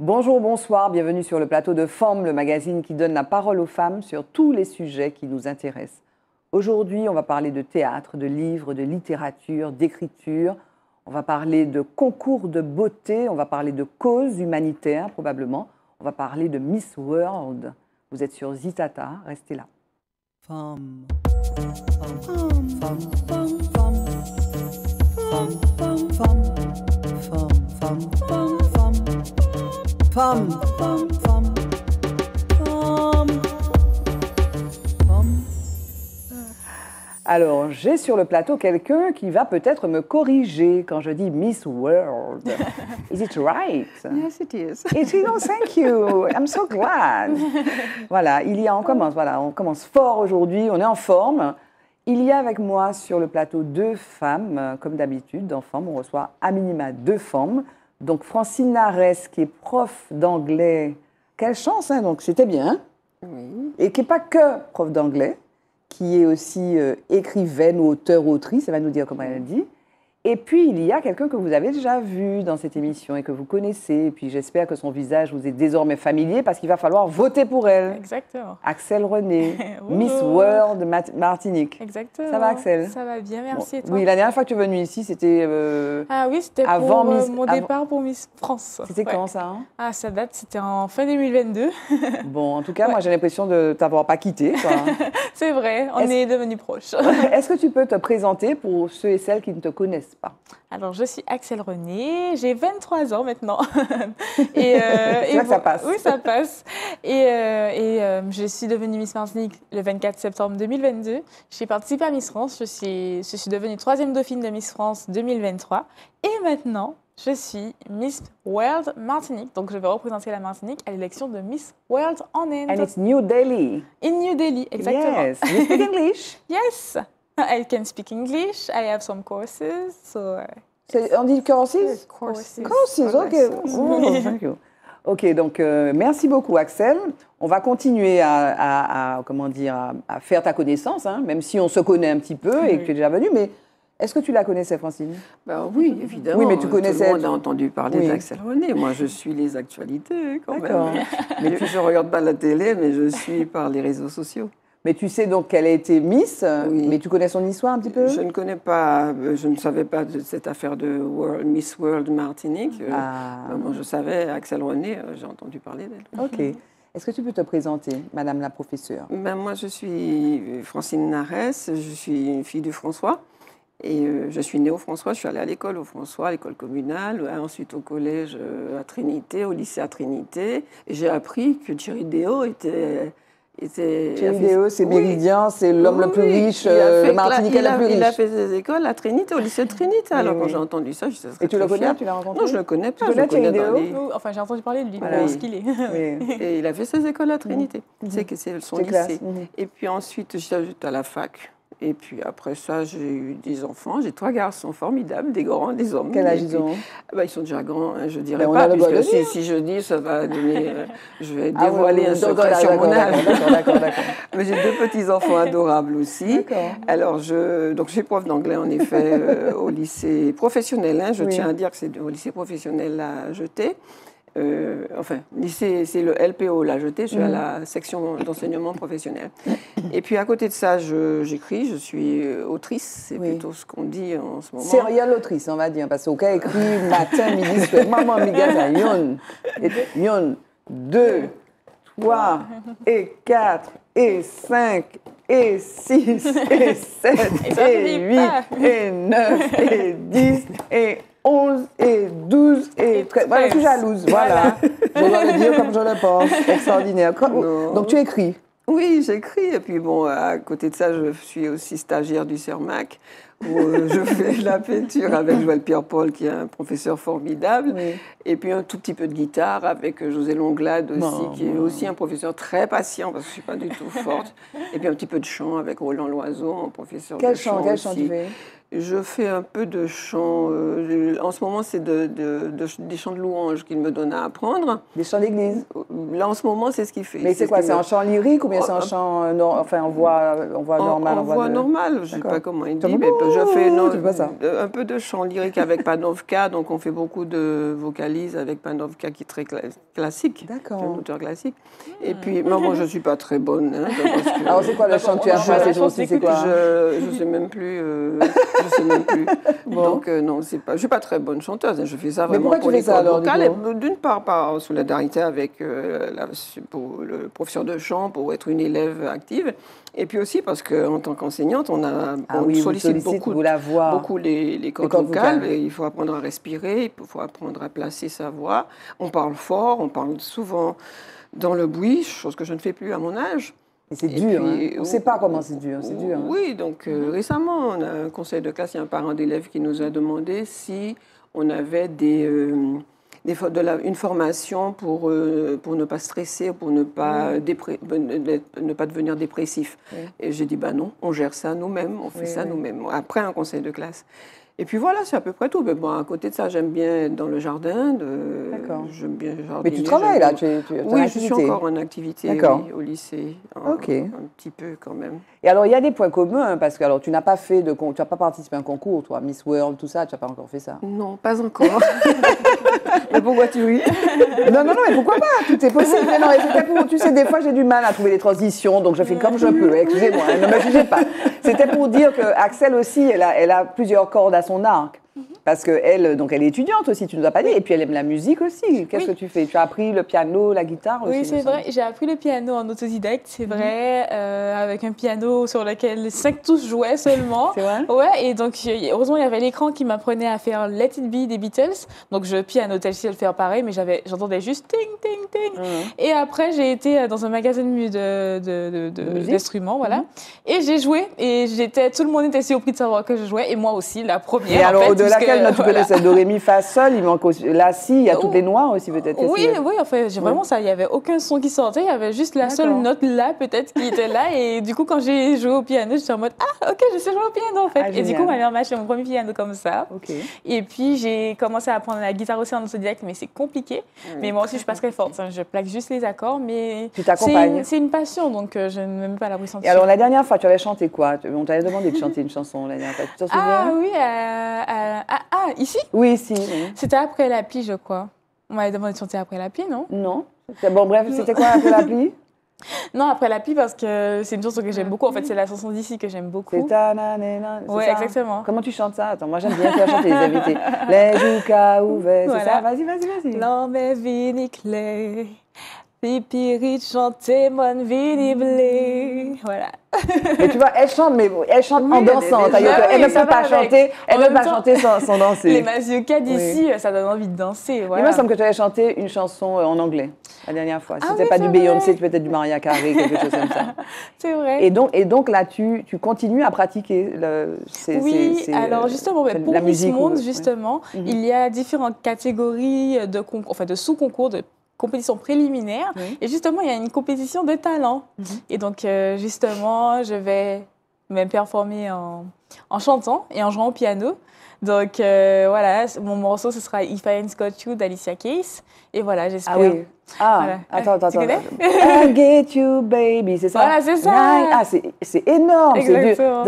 Bonjour, bonsoir, bienvenue sur le plateau de Forme, le magazine qui donne la parole aux femmes sur tous les sujets qui nous intéressent. Aujourd'hui, on va parler de théâtre, de livres, de littérature, d'écriture. On va parler de concours de beauté, on va parler de causes humanitaires probablement. On va parler de Miss World. Vous êtes sur Zitata, restez là. Femme. Femme. Femme. Femme. Femme. Femme. Femme. Femme. Femme. Femme. Femme, femme, femme, femme, femme. Alors, j'ai sur le plateau quelqu'un qui va peut-être me corriger quand je dis Miss World. Is it right? Yes, it is. It is, oh, thank you. I'm so glad. Voilà, on commence fort aujourd'hui, on est en forme. Il y a avec moi sur le plateau deux femmes, comme d'habitude, dans Forme, on reçoit à minima deux femmes. Donc, Francine Narès, qui est prof d'anglais, quelle chance, hein, donc c'était bien. Oui. Et qui n'est pas que prof d'anglais, qui est aussi écrivaine ou auteure-autrice, elle va nous dire comment elle dit. Et puis, il y a quelqu'un que vous avez déjà vu dans cette émission et que vous connaissez. Et puis, j'espère que son visage vous est désormais familier parce qu'il va falloir voter pour elle. Exactement. Axel René, Miss World Martinique. Exactement. Ça va, Axel? Ça va bien, merci. Et toi? Oui, la dernière fois que tu es venue ici, c'était Ah oui, c'était avant pour mon départ pour Miss France. C'était quand, ça, hein? Ah, ça date, c'était en fin 2022. Bon, en tout cas, moi, j'ai l'impression de t'avoir pas quitté, quoi. C'est vrai, on est devenus proches. Est-ce que tu peux te présenter pour ceux et celles qui ne te connaissent pas? Alors, je suis Axel René, j'ai 23 ans maintenant. C'est là que ça passe. Oui, ça passe. Et je suis devenue Miss Martinique le 24 septembre 2022. J'ai participé à Miss France, je suis devenue 3e dauphine de Miss France 2023. Et maintenant, je suis Miss World Martinique. Donc, je vais représenter la Martinique à l'élection de Miss World en Inde. And it's New Delhi. In New Delhi, exactement. Yes. You speak English? Yes. I can speak English. I have some courses. So, on dit courses? Courses, ok. Oh, thank you. Ok, donc merci beaucoup, Axel. On va continuer à faire ta connaissance, hein, même si on se connaît un petit peu et que tu es déjà venue, mais est-ce que tu la connaissais, Francine? Ben oui, évidemment. Oui, mais tu connaissais... Tout le monde a entendu parler d'Axel René. Moi, je suis les actualités, quand même. Mais puis, je ne regarde pas la télé, mais je suis par les réseaux sociaux. Mais tu sais donc qu'elle a été Miss, oui. Mais tu connais son histoire un petit peu? Je ne connais pas, je ne savais pas de cette affaire de Miss World Martinique. Moi, je savais, Axel René, j'ai entendu parler d'elle. Ok. Est-ce que tu peux te présenter, Madame la professeure? Ben, moi, je suis Francine Narès, je suis une fille du François. Et je suis née au François, je suis allée à l'école au François, à l'école communale, ensuite au collège à Trinité, au lycée à Trinité. Et j'ai appris que Thierry Déot était... Thierry Déot, c'est Méridien, c'est l'homme le plus riche, le Martiniquais le plus riche. Il a fait ses écoles à Trinité, au lycée de Trinité. Alors, quand j'ai entendu ça, j'étais très fière. Et tu le connais? Tu l'as rencontré? Non, je ne le connais pas. Tu connais Thierry Déot? Enfin, j'ai entendu parler de lui, voilà. ce qu'il est. Oui. Et il a fait ses écoles à Trinité. C'est que c'est son lycée. Et puis ensuite, j'étais à la fac. Et puis après ça, j'ai eu des enfants. J'ai 3 garçons formidables, des grands, des hommes. Quel âge ils ont? Ils sont déjà grands, hein, je dirais pas, puisque si je dis, ça va donner... je vais dévoiler un secret sur mon âge. D'accord. Mais j'ai 2 petits-enfants adorables aussi. Alors, donc je suis prof d'anglais, en effet, au lycée professionnel. Hein, je tiens à dire que c'est au lycée professionnel à Jeté. Lycée, c'est le LPO, là, Jeté, je suis à la section d'enseignement professionnel. Et puis, à côté de ça, j'écris, je suis autrice, c'est plutôt ce qu'on dit en ce moment. Serial autrice, on va dire, parce qu'au cas écrit, matin, midi, soir, maman, migaza, yon, 2, 3, et 4, et 5, et 6, et 7, et 8, et 9, et 10, et 11 et 12 et 13. Voilà, je suis jalouse. Voilà. Je dois le dire comme je le pense. Extraordinaire. Donc, tu écris? Oui, j'écris. Et puis, bon, à côté de ça, je suis aussi stagiaire du CERMAC, où je fais la peinture avec Joël Pierre-Paul, qui est un professeur formidable. Oui. Et puis, un tout petit peu de guitare avec José Longlade aussi, qui est aussi un professeur très patient, parce que je ne suis pas du tout forte. Et puis, un petit peu de chant avec Roland Loiseau, un professeur de chant. Quel chant tu fais? Je fais un peu de chant. En ce moment, c'est des chants de louanges qu'il me donne à apprendre. Des chants d'église? Là, en ce moment, c'est ce qu'il fait. Mais c'est quoi? C'est un chant lyrique ou bien c'est un chant en voix normale? En voix normale. Je ne sais pas comment il dit, mais je fais c'est pas ça. un peu de chant lyrique avec Panofka, donc on fait beaucoup de vocalises avec Panofka qui est très classique, D'accord. qui est un auteur classique. Et puis, moi, je ne suis pas très bonne. Hein, parce que, Alors, c'est quoi le chant que tu as fait ces jours-ci, c'est quoi? Je ne sais même plus. Je sais même plus. Bon. Donc, non, je ne suis pas très bonne chanteuse. Hein, je fais ça vraiment pourquoi pour tu fais les ça, cordes alors, du vocales. coup D'une part, par solidarité avec pour le professeur de chant, pour être une élève active. Et puis aussi parce qu'en tant qu'enseignante, on sollicite beaucoup les cordes vocales. Et il faut apprendre à respirer, il faut apprendre à placer sa voix. On parle fort, on parle souvent dans le bruit, chose que je ne fais plus à mon âge. Et c'est dur, hein. On ne sait pas comment c'est dur. C'est dur, hein. Oui, donc récemment, on a un conseil de classe, il y a un parent d'élève qui nous a demandé si on avait une formation pour ne pas stresser, pour ne pas, ne pas devenir dépressif. Oui. Et j'ai dit, non, on gère ça nous-mêmes, on fait ça nous-mêmes, après un conseil de classe. Et puis voilà, c'est à peu près tout. Mais bon, à côté de ça, j'aime bien être dans le jardin. D'accord. J'aime bien jardiner. Mais tu travailles là, oui, je suis encore en activité au lycée. Un petit peu quand même. Et alors, il y a des points communs, parce que alors, tu n'as pas participé à un concours, toi, Miss World, tout ça, tu n'as pas encore fait ça? Non, pas encore. Mais pourquoi tu ris? Non, mais pourquoi pas? Tout est possible. Mais non, tu sais, des fois, j'ai du mal à trouver des transitions, donc je fais comme je peux. Excusez-moi, ne me jugez pas. C'était pour dire qu'Axel aussi, elle a plusieurs cordes à son arc. Parce qu'elle est étudiante aussi, tu ne nous as pas dit, et puis elle aime la musique aussi. Qu'est-ce que tu fais? Tu as appris le piano, la guitare aussi? Oui, c'est vrai, j'ai appris le piano en autodidacte, c'est vrai, avec un piano sur lequel 5 touches jouaient seulement. C'est vrai? Ouais, et donc heureusement il y avait l'écran qui m'apprenait à faire Let It Be des Beatles, donc je pianotais le faire pareil, mais j'entendais juste ting, ting, ting. Et après j'ai été dans un magasin d'instruments, voilà, et j'ai joué, et tout le monde était surpris de savoir que je jouais, et moi aussi, la première. Et alors, au-delà tu connais cette do, ré, mi, fa, sol, il manque aussi la, si, il y a toutes les noirs aussi peut-être. Oui, enfin, vraiment ça, il n'y avait aucun son qui sortait, il y avait juste la seule note là peut-être qui était là, et du coup quand j'ai joué au piano, j'étais en mode ok, je sais jouer au piano en fait. Et du coup ma mère m'a acheté mon premier piano comme ça. Et puis j'ai commencé à apprendre la guitare aussi en autodidacte, mais c'est compliqué. Mais moi aussi je suis pas très forte, hein. Je plaque juste les accords, mais tu t'accompagnes. C'est une passion, donc je ne me mets pas à la brissante. Et alors la dernière fois, tu avais chanté quoi? On t'avait demandé de chanter une chanson la dernière fois, tu t'en souviens? Ah oui, ici? Oui, ici. C'était après la pluie, je crois. On m'avait demandé de chanter après la pluie, non? Non. Bon, bref, c'était quoi après la pluie? Non, après la pluie, parce que c'est une chanson que j'aime beaucoup. En fait, c'est la chanson d'ici que j'aime beaucoup. C'est ta nanana. Oui, exactement. Comment tu chantes ça? Attends, moi j'aime bien faire chanter les invités. Les joukas ouverts, c'est ça? Vas-y. L'homme est vini clé. Pipirit chanter mon vini blé. Voilà. Mais tu vois, elle chante en dansant. Elle ne peut pas chanter, sans danser. Les maziokas d'ici, ça donne envie de danser. Voilà. Il me semble que tu avais chanté une chanson en anglais la dernière fois. Si c'était pas du Beyoncé, peut-être du Mariah Carey, quelque chose comme ça. C'est vrai. Et donc là, tu continues à pratiquer alors justement, pour la Miss musique. Monde, justement, il y a différentes catégories de sous-concours, de compétition préliminaire. Et justement, il y a une compétition de talent. Et donc, justement, je vais me performer en chantant et en jouant au piano. Donc, voilà, mon morceau, ce sera If I Ain't Got You d'Alicia Keys. Et voilà, j'espère. Ah oui. Voilà. Attends. Tu connais? I'll get you, baby, c'est ça? Voilà, c'est ça. Ah, c'est énorme. Exactement.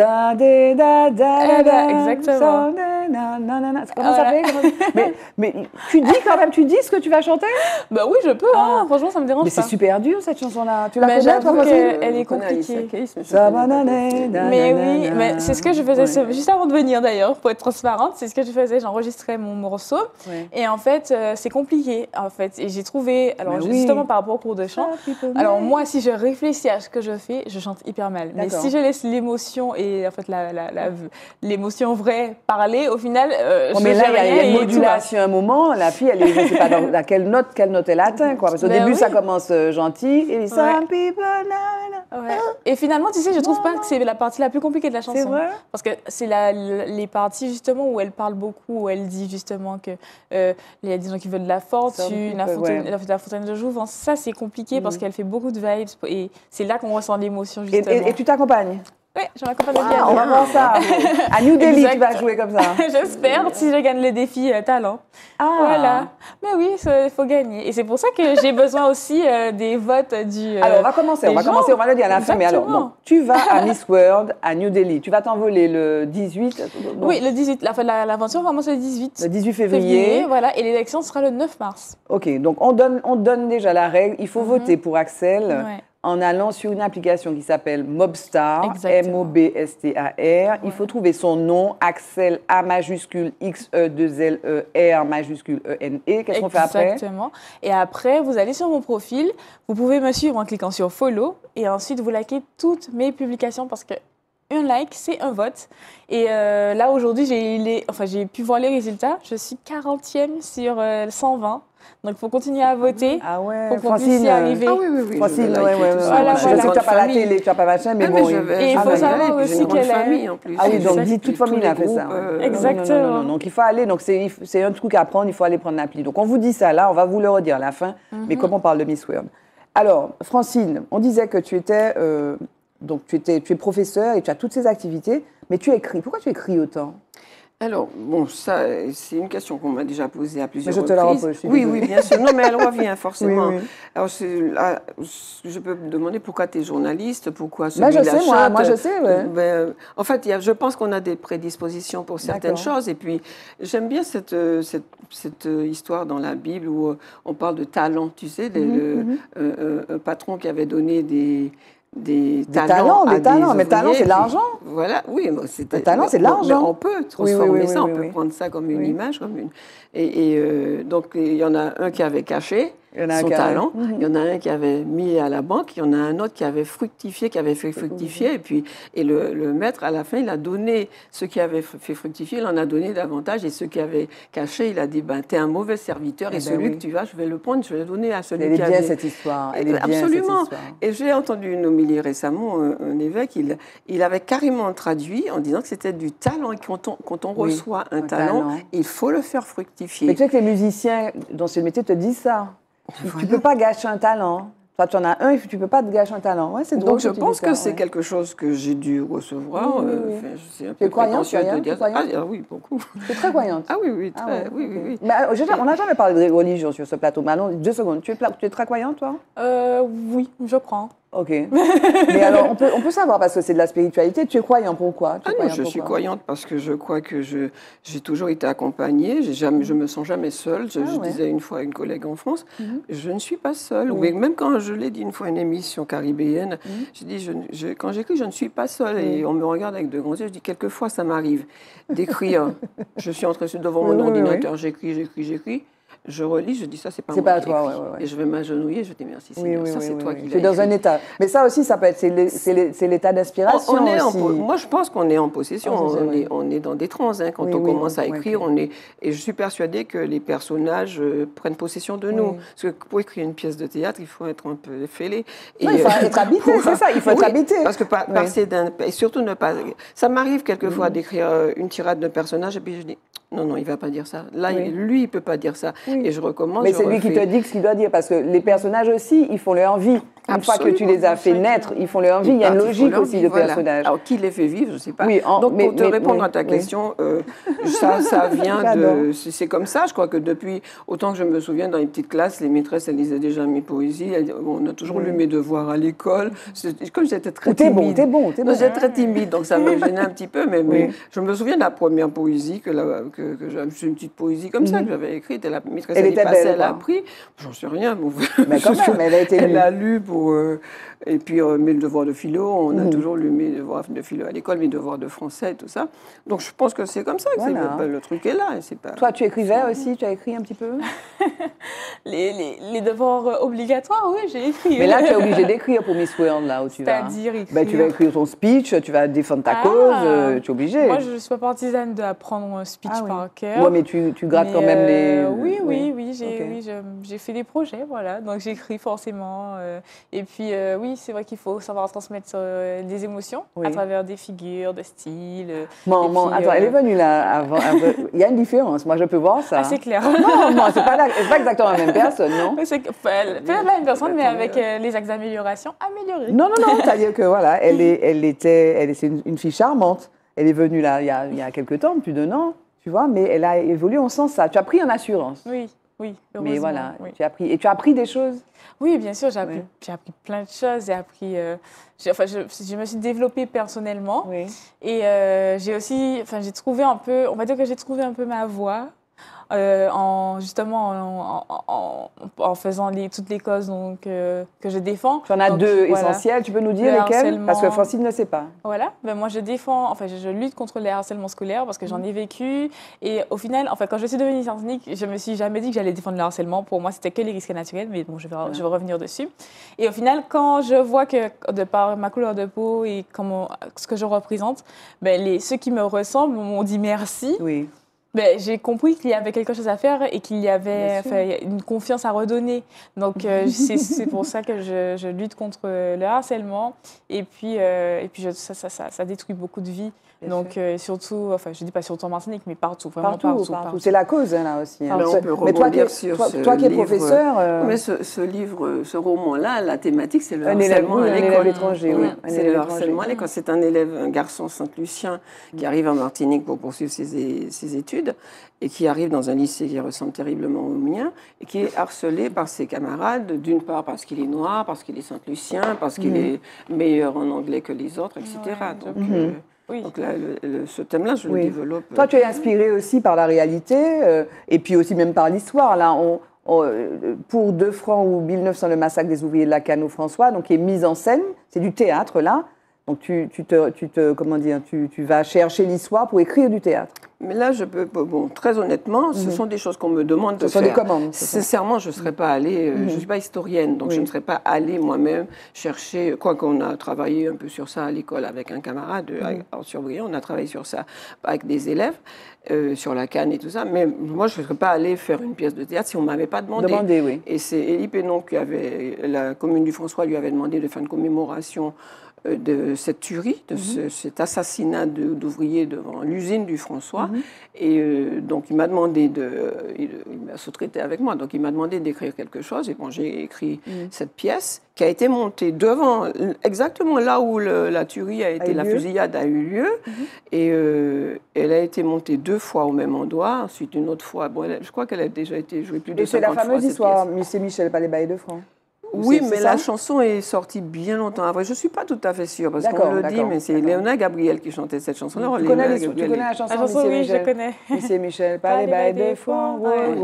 Exactement. Comment ça fait? Mais tu dis ce que tu vas chanter? Bah oui, je peux. Franchement, ça me dérange pas. Mais c'est super dur cette chanson-là. Tu la connais? J'avoue qu'elle est compliquée. Mais oui, mais c'est ce que je faisais juste avant de venir d'ailleurs, pour être transparente. C'est ce que je faisais. J'enregistrais mon morceau et en fait, c'est compliqué. En fait, et j'ai trouvé. Alors justement par rapport au cours de chant. Alors moi, si je réfléchis à ce que je fais, je chante hyper mal. Mais si je laisse l'émotion et en fait l'émotion vraie parler, au final, mais là, il y a une modulation à un moment. La fille, elle est, je ne sais pas dans quelle note elle atteint, quoi. Parce qu'au début, ça commence gentil et some people. Et finalement, tu sais, je trouve pas que c'est la partie la plus compliquée de la chanson. C'est vrai? Parce que c'est les parties justement où elle parle beaucoup, où elle dit justement que il y a des gens qui veulent de la fortune, la fontaine de jouvence. Ça, c'est compliqué parce qu'elle fait beaucoup de vibes et c'est là qu'on ressent l'émotion justement. Et tu t'accompagnes? Oui, je m'accompagne de Ah, on va voir ça. À New Delhi, tu vas Exact. jouer comme ça. J'espère, si je gagne les défis talent. Ah. Voilà. Mais oui, il faut gagner. Et c'est pour ça que j'ai besoin aussi des votes du. Alors, on va commencer, on va le dire à la fin. Mais alors, Exactement. bon, tu vas à Miss World à New Delhi. Tu vas t'envoler le 18. non, Oui, le 18. L'aventure commence le 18. Le 18 février. Voilà. Et l'élection sera le 9 mars. OK, donc on donne déjà la règle. Il faut voter pour Axel Ouais. en allant sur une application qui s'appelle Mobstar, Exactement. M-O-B-S-T-A-R. Il faut trouver son nom, Axel, A majuscule, X-E-2-L-E, R majuscule, E-N-E. Qu'est-ce qu'on fait après? Exactement. Et après, vous allez sur mon profil. Vous pouvez me suivre en cliquant sur follow. Et ensuite, vous likez toutes mes publications parce que un like, c'est un vote. Et là, aujourd'hui, j'ai pu voir les résultats. Je suis 40e sur 120. Donc, il faut continuer à voter Ah ouais, pour qu'on puisse y arriver. Ah oui, oui, oui. Francine, je vais liker tout ça. Voilà, Je sais que tu n'as pas la Famille. télé, tu n'as pas machin, mais Ah, bon. je vais- Et il je faut vais y savoir aller, puis aussi j'ai une grande qu'elle est- famille en plus. Ah oui, donc Exact. dit, toute Tous famille les a fait ça. groupes, ouais. Exactement. Non. Donc il faut aller, donc c'est un truc à apprendre, il faut aller prendre l'appli. Donc on vous dit ça là, on va vous le redire à la fin, mais comme on parle de Miss World. Alors, Francine, on disait que tu étais, tu es professeur et tu as toutes ces activités, mais tu écris. Pourquoi tu écris autant? Alors, bon, ça, c'est une question qu'on m'a déjà posée à plusieurs Mais je te reprises. la repose, je suis Oui, désolée. oui, bien sûr. Non, mais elle revient forcément. Oui, oui. Alors, je peux me demander pourquoi tu es journaliste, pourquoi Ben, celui je de la sais, chatte. moi je sais, ouais. En fait, je pense qu'on a des prédispositions pour certaines D'accord. choses. Et puis, j'aime bien cette histoire dans la Bible où on parle de talent. Tu sais, un patron qui avait donné des talents à des talents, mais ouvriers, talent, c'est de puis- l'argent. Voilà, oui. Le talent, c'est de l'argent. Mais on peut transformer ça, on peut oui. prendre ça comme une Oui. image, comme une. Donc, il y en a un qui avait caché Il y en a un son qui avait- talent, il y en a un qui avait mis à la banque, il y en a un autre qui avait fructifié, qui avait fait fructifier, et le maître, à la fin, il a donné ce qui avait fait fructifier, il en a donné davantage, et ce qui avait caché, il a dit, ben, t'es un mauvais serviteur, Eh et ben celui oui. que tu vas, je vais le prendre, je vais le donner à celui Elle est qui bien avait... cette histoire. Elle est bien Absolument. cette histoire. Et j'ai entendu une homélie récemment, un évêque, il avait carrément traduit en disant que c'était du talent, et quand on Oui, reçoit un un talent, talent. il faut le faire fructifier. Mais tu sais que les musiciens dans ce métier te disent ça. Tu ne peux pas gâcher un talent. Toi, tu en as un et tu ne peux pas te gâcher un talent. Ouais, c'est drôle. Donc je tu pense dis ça, que c'est ouais. quelque chose que j'ai dû recevoir. Oui, oui, oui. Enfin, je sais un Tu peu es croyante, prétentieux tu es de dire ça. croyante Ah oui, beaucoup. Tu es très croyante. Ah oui, oui, très, Ah ouais, oui, ok. oui, oui. Mais, on n'a jamais parlé de religion sur ce plateau. Mais allons, 2 secondes. Tu es très croyante, toi? Oui, je crois. Ok. Mais alors, on peut savoir, parce que c'est de la spiritualité. Tu es croyant, pourquoi? Tu es Ah non, croyant, je suis pourquoi? croyante parce que je crois que j'ai toujours été accompagnée. Je me sens jamais seule. Je ouais. disais une fois à une collègue en France, je ne suis pas seule. Oui, même quand je l'ai dit une fois à une émission caribéenne, j'ai dit, quand j'écris, je ne suis pas seule. Et on me regarde avec de grands yeux. Je dis, quelquefois, ça m'arrive d'écrire. Je suis entrée devant mon ordinateur, j'écris. Je relis, je dis ça, c'est pas C'est moi pas qui toi, l'ai écrit. ouais. Et je vais m'agenouiller, je dis merci Seigneur, ça c'est toi qui Tu es l'as dans un écrit. état. Mais ça aussi, ça peut être, c'est l'état d'inspiration aussi. Moi, je pense qu'on est en possession. Oui. On est dans des trans quand Oui, on oui, commence à oui, écrire. oui. Et je suis persuadée que les personnages prennent possession de nous. Oui. Parce que pour écrire une pièce de théâtre, il faut être un peu fêlé. Non, il faut être habité, c'est ça, il faut être habité. Parce que Oui. passer et surtout ne pas. Ça m'arrive quelquefois d'écrire une tirade de personnage et puis je dis non, il ne va pas dire ça. Là, lui, il ne peut pas dire ça. Oui. Et je recommence. Mais c'est lui qui te dit ce qu'il doit dire, parce que les personnages aussi, ils font leur vie. Une fois que tu les as fait naître, ils font leur vie. Il y a une logique aussi de personnages. Alors, qui les fait vivre, je ne sais pas. Oui, donc, pour te répondre à ta oui. question, ça vient J'adore. de... C'est comme ça, je crois que depuis... Autant que je me souviens, dans les petites classes, les maîtresses, elles lisaient déjà mes poésies. On a toujours lu mes devoirs à l'école. Comme j'étais très timide. T'es bon. Non, j'étais très timide, donc ça me gênait un petit peu. Mais Oui. je me souviens de la première poésie, que c'est une petite poésie comme ça que j'avais écrite. Et la maîtresse, Elle elle est était passée, belle, elle a quoi. appris. J'en sais rien. Bon, Mais quand même, elle a été lue. Elle a lu pour... et puis mes devoirs de philo, on a toujours lu mes devoirs de philo à l'école, mes devoirs de français et tout ça. Donc je pense que c'est comme ça, que Voilà. le truc est là. C'est pas... Toi, tu écrivais aussi, tu as écrit un petit peu? Les devoirs obligatoires, oui, j'ai écrit. Mais là, tu es obligé d'écrire pour Miss World, là où tu vas. C'est-à-dire écrire. Ben, tu vas écrire ton speech, tu vas défendre ta cause, tu es obligé. Moi, je ne suis pas partisane d'apprendre un speech par cœur. Oui, mais tu grattes quand même les... Oui, j'ai fait des projets, voilà. Donc, j'écris forcément. Et puis, oui, c'est vrai qu'il faut savoir transmettre des émotions à travers des figures, de style. Attends, elle est venue là avant. Il y a une différence. Moi, je peux voir ça. Ah, c'est clair. Non, c'est pas exactement la même personne, non? C'est peut-être la même personne, mais avec les axes d'amélioration améliorés. Non, c'est-à-dire que voilà, c'est une fille charmante. Elle est venue là il y a quelques temps, plus d'un an, tu vois, mais elle a évolué en sens ça. Tu as pris en assurance. Oui, heureusement. Mais voilà, oui. Tu as appris des choses? Oui, bien sûr, j'ai appris plein de choses. Je me suis développée personnellement. Oui. Et j'ai trouvé un peu, on va dire que j'ai trouvé un peu ma voie. En faisant toutes les causes que je défends. Tu en as deux essentielles, tu peux nous dire lesquelles? Parce que Francine ne sait pas. Voilà, moi je lutte contre le harcèlement scolaire parce que j'en ai vécu. Et au final, quand je suis devenue scientifique, je me suis jamais dit que j'allais défendre le harcèlement. Pour moi, c'était que les risques naturels, mais bon, je vais revenir dessus. Et au final, quand je vois que de par ma couleur de peau et ce que je représente, ceux qui me ressemblent m'ont dit merci. Oui. J'ai compris qu'il y avait quelque chose à faire et qu'il y avait une confiance à redonner. Donc, c'est pour ça que je lutte contre le harcèlement. Et puis ça détruit beaucoup de vies. Donc, surtout, je ne dis pas surtout en Martinique, mais partout, vraiment partout. C'est la cause, là aussi. Hein. On peut rebondir sur ce toi qui es livre, professeur... Mais ce roman-là, la thématique, c'est le harcèlement à l'école. Un élève étranger, oui. C'est le harcèlement à l'école. C'est un garçon Saint-Lucien qui arrive en Martinique pour poursuivre ses études et qui arrive dans un lycée qui ressemble terriblement au mien et qui est harcelé par ses camarades, d'une part parce qu'il est noir, parce qu'il est Saint-Lucien, parce qu'il est meilleur en anglais que les autres, etc. Donc là, ce thème-là, je le développe. Toi, tu es inspirée aussi par la réalité et puis aussi même par l'histoire. Là, pour 2 francs ou 1900, le massacre des ouvriers de la Cano François, donc qui est mise en scène, c'est du théâtre là. Donc tu vas chercher l'histoire pour écrire du théâtre. Mais là, très honnêtement, ce sont des choses qu'on me demande de faire. Ce sont des commandes. Sincèrement, je ne serais pas allée, je ne suis pas historienne, donc je ne serais pas allée moi-même chercher, quoi qu'on a travaillé un peu sur ça à l'école avec un camarade, en Surbriand, on a travaillé sur ça avec des élèves, sur la canne et tout ça, mais moi, je ne serais pas allée faire une pièce de théâtre si on ne m'avait pas demandé. Oui. Et c'est Élie Pénon la commune du François lui avait demandé de faire une commémoration de cette tuerie, de cet assassinat d'ouvriers devant l'usine du François. Et donc, il m'a demandé il m'a sous-traité avec moi, donc il m'a demandé d'écrire quelque chose. Et bon, j'ai écrit cette pièce qui a été montée exactement là où la tuerie la fusillade a eu lieu. Et elle a été montée 2 fois au même endroit, ensuite une autre fois. Bon, je crois qu'elle a déjà été jouée plus de 50 fois. Et c'est la fameuse histoire, c'est Michel Palais de France. Oui, mais la chanson est sortie bien longtemps après. Je ne suis pas tout à fait sûre, parce qu'on le dit, mais c'est Léona Gabriel qui chantait cette chanson-là. Tu connais la chanson oui, je connais. Monsieur Michel, Palais de France,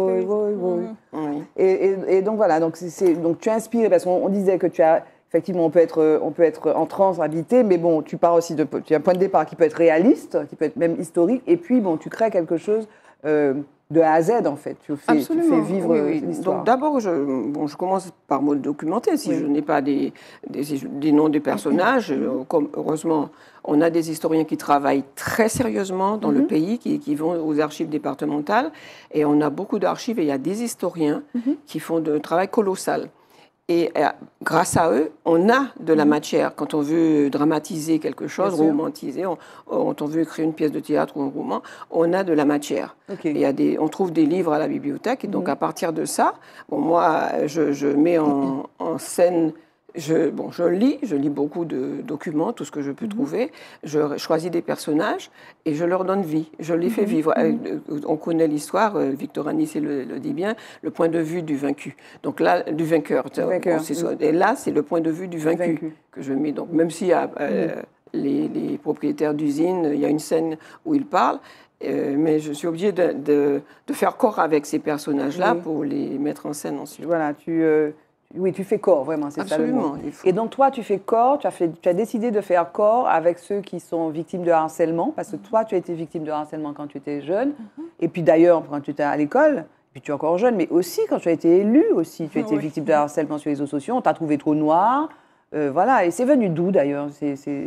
oui. Et donc voilà, donc tu es inspirée, parce qu'on disait que effectivement, on peut être en transe, habité, mais bon, tu pars aussi tu as un point de départ qui peut être réaliste, qui peut être même historique, et puis bon, tu crées quelque chose de A à Z, en fait. Tu fais vivre l'histoire. Donc d'abord, je commence par me documenter. Si je n'ai pas des noms des personnages, heureusement, on a des historiens qui travaillent très sérieusement dans le pays, qui vont aux archives départementales, et on a beaucoup d'archives, et il y a des historiens qui font un travail colossal. Et grâce à eux, on a de la matière. Quand on veut dramatiser quelque chose, romantiser, quand on veut écrire une pièce de théâtre ou un roman, on a de la matière. Et on trouve des livres à la bibliothèque. Et donc, à partir de ça, moi, je mets en scène... Je lis beaucoup de documents, tout ce que je peux trouver. Je choisis des personnages et je leur donne vie. Je les fais vivre. On connaît l'histoire, Victor Anicet le dit bien, le point de vue du vaincu. Donc là, du vainqueur. Et là, c'est le point de vue du vaincu que je mets. Donc même s'il y a les propriétaires d'usines, il y a une scène où ils parlent. Mais je suis obligée de faire corps avec ces personnages-là pour les mettre en scène ensuite. Voilà, tu fais corps, vraiment, c'est ça le mot. Et donc, toi, tu fais corps, tu as décidé de faire corps avec ceux qui sont victimes de harcèlement, parce que toi, tu as été victime de harcèlement quand tu étais jeune, et puis d'ailleurs, quand tu étais à l'école, puis tu es encore jeune, mais aussi quand tu as été élue, aussi, tu as été victime de harcèlement sur les réseaux sociaux, on t'a trouvé trop noir, voilà, et c'est venu d'où, d'ailleurs,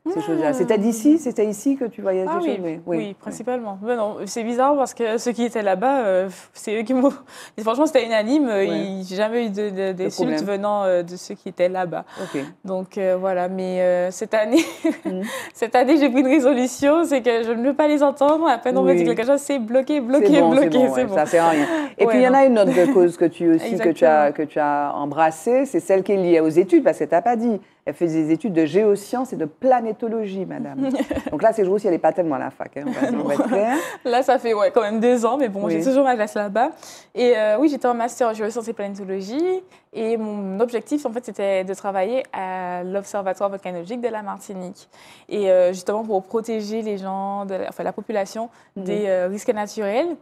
ces choses-là. C'était ici que tu voyais Ah des oui, choses? oui, principalement. Mais non, c'est bizarre parce que ceux qui étaient là-bas, c'est eux qui m'ont... Franchement, c'était unanime. J'ai jamais eu d'insultes venant de ceux qui étaient là-bas. Ok. Donc voilà, mais cette année, j'ai pris une résolution, c'est que je ne veux pas les entendre. À peine on me dit quelque chose, c'est bloqué, c'est bon. Ça sert à rien. Et puis il y en a une autre cause que tu as embrassée, c'est celle qui est liée aux études, parce que tu n'as pas dit. Elle fait des études de géosciences et de planétologie, madame. Donc là, ces jours-ci, elle n'est pas tellement à la fac, hein, on va être clair. Là, ça fait quand même 2 ans, mais bon, j'ai toujours ma place là-bas. Et oui, j'étais en master en géosciences et planétologie. Et mon objectif, en fait, c'était de travailler à l'Observatoire volcanologique de la Martinique. Et justement, pour protéger les gens, la population des risques naturels.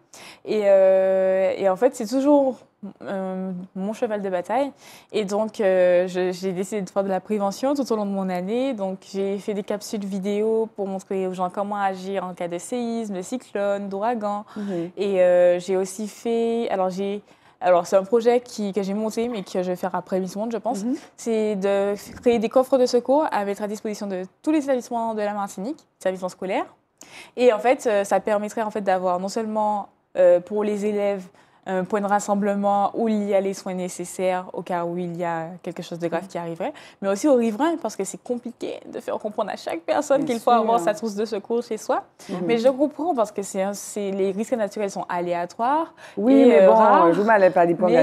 Et en fait, c'est toujours mon cheval de bataille. Et donc, j'ai décidé de faire de la prévention tout au long de mon année. Donc, j'ai fait des capsules vidéo pour montrer aux gens comment agir en cas de séisme, de cyclone, d'ouragan. Et j'ai aussi fait... Alors, c'est un projet que j'ai monté, mais que je vais faire après Miss Monde, je pense. C'est de créer des coffres de secours à mettre à disposition de tous les établissements de la Martinique, établissements scolaires. Et en fait, ça permettrait en fait, d'avoir non seulement pour les élèves un point de rassemblement où il y a les soins nécessaires au cas où il y a quelque chose de grave qui arriverait, mais aussi aux riverains, parce que c'est compliqué de faire comprendre à chaque personne qu'il faut avoir sa trousse de secours chez soi. Mais je comprends, parce que les risques naturels sont aléatoires. Oui, mais bon, je ne m'allais pas dire pour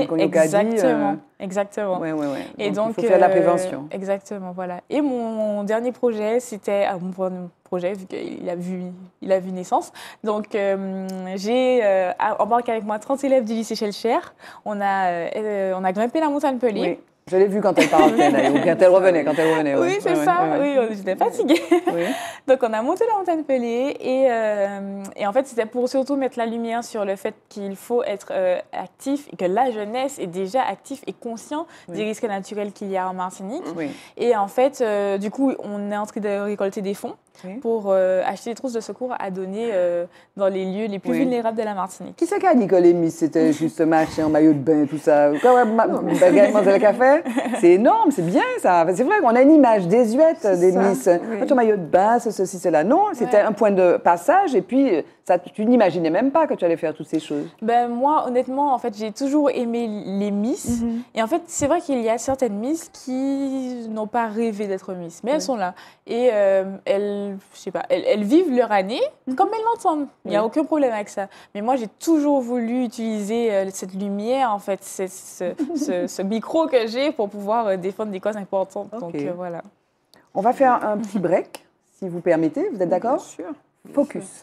Exactement. Oui. Et donc, il faut faire de la prévention. Exactement, voilà. Et mon dernier projet, c'était mon projet, vu qu'il a vu naissance. Donc, j'ai embarqué avec moi 30 élèves du lycée Schellcher. On a grimpé la montagne Pelée. Oui. Je l'ai vu quand elle partait, d'ailleurs, ou quand elle revenait. Oui, c'est ça. Oui, j'étais fatiguée. Donc, on a monté la montagne Pelée et en fait, c'était pour surtout mettre la lumière sur le fait qu'il faut être actif et que la jeunesse est déjà active et conscient des risques naturels qu'il y a en Martinique. Et en fait, du coup, on est en train de récolter des fonds pour acheter des trousses de secours à donner dans les lieux les plus vulnérables de la Martinique. Qui c'est qui a dit que les Miss, c'était juste marcher en maillot de bain, tout ça? Quand manger le café, c'est énorme, c'est bien ça. C'est vrai qu'on a une image désuète des Miss. Ton maillot de bain, ceci, cela. Non, c'était un point de passage et puis tu n'imaginais même pas que tu allais faire toutes ces choses. Moi, honnêtement, en fait, j'ai toujours aimé les Miss. Et en fait, c'est vrai qu'il y a certaines Miss qui n'ont pas rêvé d'être Miss, mais elles sont là. Et elles vivent leur année comme elles l'entendent. Il n'y a aucun problème avec ça. Mais moi, j'ai toujours voulu utiliser cette lumière, en fait, ce micro que j'ai pour pouvoir défendre des causes importantes. Donc, voilà. On va faire un petit break, si vous permettez. Vous êtes d'accord? Bien sûr. Focus.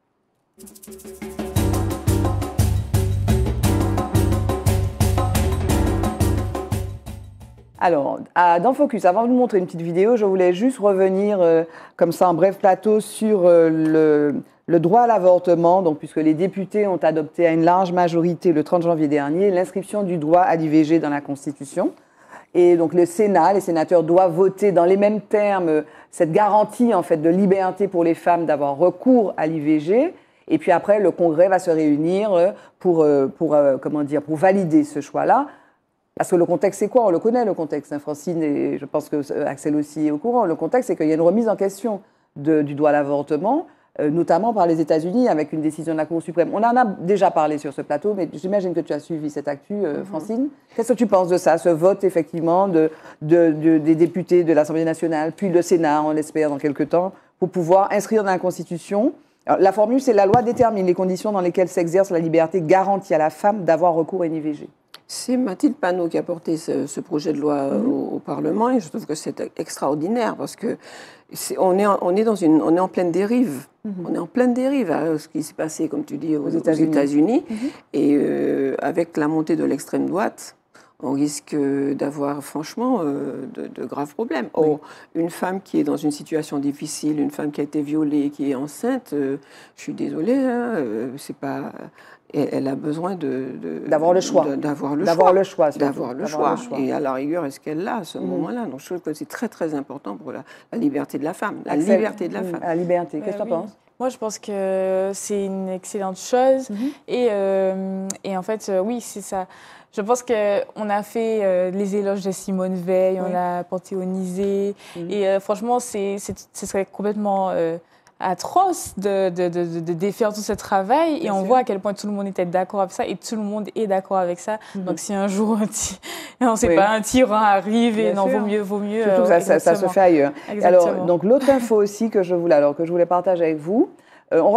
Alors, dans Focus, avant de vous montrer une petite vidéo, je voulais juste revenir comme ça en bref plateau sur le droit à l'avortement. Donc, puisque les députés ont adopté à une large majorité le 30 janvier dernier l'inscription du droit à l'IVG dans la Constitution. Et donc le Sénat, les sénateurs doivent voter dans les mêmes termes cette garantie en fait de liberté pour les femmes d'avoir recours à l'IVG. Et puis après, le Congrès va se réunir pour valider ce choix-là. Parce que le contexte, c'est quoi? On le connaît, le contexte, hein, Francine, et je pense que Axel aussi est au courant. Le contexte, c'est qu'il y a une remise en question du droit à l'avortement, notamment par les États-Unis, avec une décision de la Cour suprême. On en a déjà parlé sur ce plateau, mais j'imagine que tu as suivi cette actu, Francine. Qu'est-ce que tu penses de ça, ce vote, effectivement, des députés de l'Assemblée nationale, puis le Sénat, on l'espère, dans quelques temps, pour pouvoir inscrire dans la Constitution? Alors, la formule, c'est « La loi détermine les conditions dans lesquelles s'exerce la liberté garantie à la femme d'avoir recours à une IVG ». C'est Mathilde Panot qui a porté ce projet de loi au Parlement et je trouve que c'est extraordinaire parce que on est en pleine dérive. On est en pleine dérive à ce qui s'est passé, comme tu dis, aux États-Unis. Et avec la montée de l'extrême droite, on risque d'avoir franchement de graves problèmes. Or, une femme qui est dans une situation difficile, une femme qui a été violée, qui est enceinte, je suis désolée, c'est pas... Elle a besoin d'avoir le choix. D'avoir le choix. Et à la rigueur, est-ce qu'elle l'a à ce moment-là? Donc, je trouve que c'est très, très important pour la liberté de la femme. La liberté de la femme. La liberté. Qu'est-ce que tu en penses? Moi, je pense que c'est une excellente chose. Et en fait, oui, c'est ça. Je pense qu'on a fait les éloges de Simone Veil, on l'a panthéonisé. Et franchement, ce serait complètement atroce de défaire tout ce travail. Et on voit à quel point tout le monde était d'accord avec ça et tout le monde est d'accord avec ça. Donc si un jour, on ne sait pas, un tyran arrive et non, vaut mieux. Surtout que ça se fait ailleurs. Alors, donc l'autre info aussi que je voulais partager avec vous, on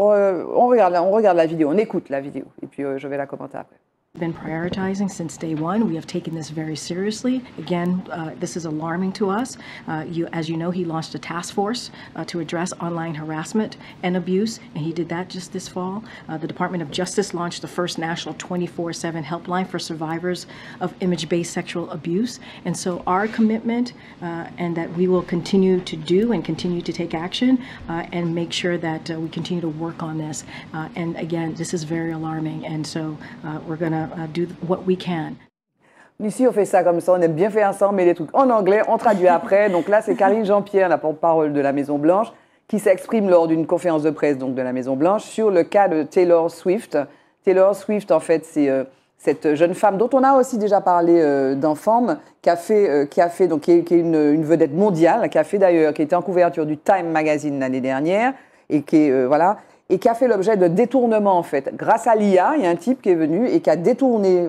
regarde la vidéo, on écoute la vidéo et puis je vais la commenter après. Been prioritizing since day one. We have taken this very seriously. Again, this is alarming to us. As you know, he launched a task force to address online harassment and abuse, and he did that just this fall. The Department of Justice launched the first national 24/7 helpline for survivors of image-based sexual abuse. And so our commitment, and that we will continue to do and continue to take action and make sure that we continue to work on this. And again, this is very alarming, and so we're going to do what we can. Ici, on fait ça comme ça, on aime bien faire ensemble, mais les trucs en anglais, on traduit après. Donc là, c'est Karine Jean-Pierre, la porte-parole de la Maison-Blanche, qui s'exprime lors d'une conférence de presse donc, de la Maison-Blanche sur le cas de Taylor Swift. Taylor Swift, en fait, c'est cette jeune femme dont on a aussi déjà parlé dans Femme, qui est une vedette mondiale, qui a été en couverture du Time Magazine l'année dernière, et et qui a fait l'objet de détournements, en fait. Grâce à l'IA, il y a un type qui est venu et qui a détourné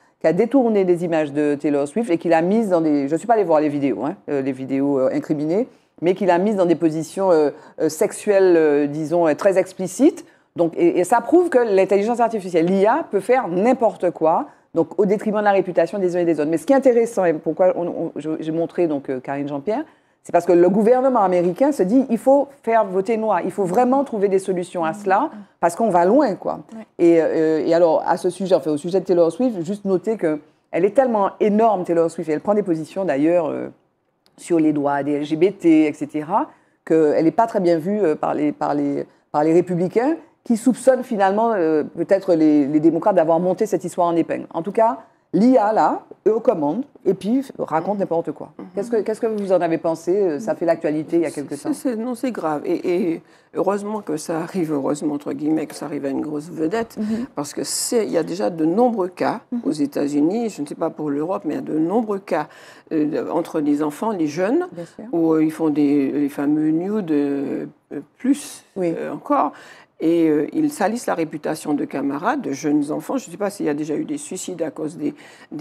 des images de Taylor Swift et qui l'a mise dans des... Je ne suis pas allée voir les vidéos incriminées, mais qui l'a mise dans des positions sexuelles, disons, très explicites. Donc, et ça prouve que l'intelligence artificielle, l'IA, peut faire n'importe quoi, donc au détriment de la réputation des uns et des autres. Mais ce qui est intéressant, et pourquoi j'ai montré Karine Jean-Pierre, c'est parce que le gouvernement américain se dit il faut faire voter une loi, il faut vraiment trouver des solutions à cela, parce qu'on va loin, quoi. Ouais. Et alors, à ce sujet, au sujet de Taylor Swift, juste noter qu'elle est tellement énorme, Taylor Swift, et elle prend des positions d'ailleurs sur les droits des LGBT, etc., qu'elle n'est pas très bien vue par les républicains, qui soupçonnent finalement peut-être les démocrates d'avoir monté cette histoire en épingle. En tout cas, l'IA, là, eux aux commandes, et puis raconte n'importe quoi. Qu'est-ce que vous en avez pensé? Ça fait l'actualité il y a quelque temps. Non, c'est grave. Et heureusement que ça arrive, heureusement, entre guillemets, que ça arrive à une grosse vedette, parce qu'il y a déjà de nombreux cas aux États-Unis, je ne sais pas pour l'Europe, mais il y a de nombreux cas entre les enfants, les jeunes, où ils font les fameux nudes plus encore. Et ils salissent la réputation de camarades, de jeunes enfants. Je ne sais pas s'il y a déjà eu des suicides à cause des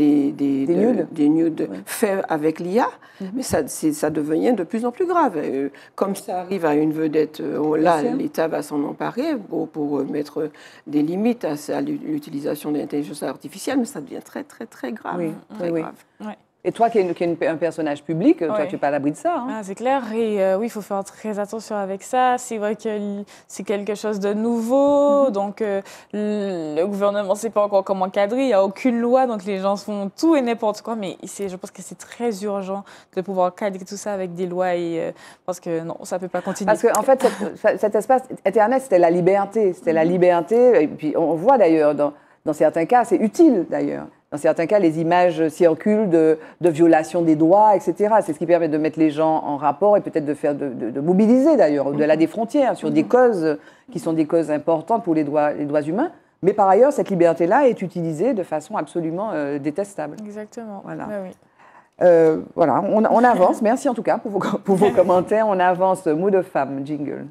nudes faits avec l'IA, mais ça devient de plus en plus grave. Comme ça arrive à une vedette, là, l'État va s'en emparer pour mettre des limites à l'utilisation de l'intelligence artificielle, mais ça devient très, très, très grave. Très grave. Ouais. Et toi, qui es un personnage public, toi, tu n'es pas à l'abri de ça. Hein. C'est clair. Et oui, il faut faire très attention avec ça. C'est vrai que c'est quelque chose de nouveau. Donc, le gouvernement ne sait pas encore comment cadrer. Il n'y a aucune loi. Donc, les gens font tout et n'importe quoi. Mais je pense que c'est très urgent de pouvoir cadrer tout ça avec des lois. Parce que non, ça ne peut pas continuer. Parce qu'en fait, cet espace Internet, c'était la liberté. C'était la liberté. Et puis, on voit d'ailleurs, dans certains cas, c'est utile d'ailleurs. Dans certains cas, les images circulent de violation des droits, etc. C'est ce qui permet de mettre les gens en rapport et peut-être de mobiliser d'ailleurs au-delà des frontières sur des causes qui sont des causes importantes pour les droits humains. Mais par ailleurs, cette liberté-là est utilisée de façon absolument détestable. Exactement. Voilà. Voilà, on avance. Merci en tout cas pour vos commentaires. On avance. Mot de femme, jingle.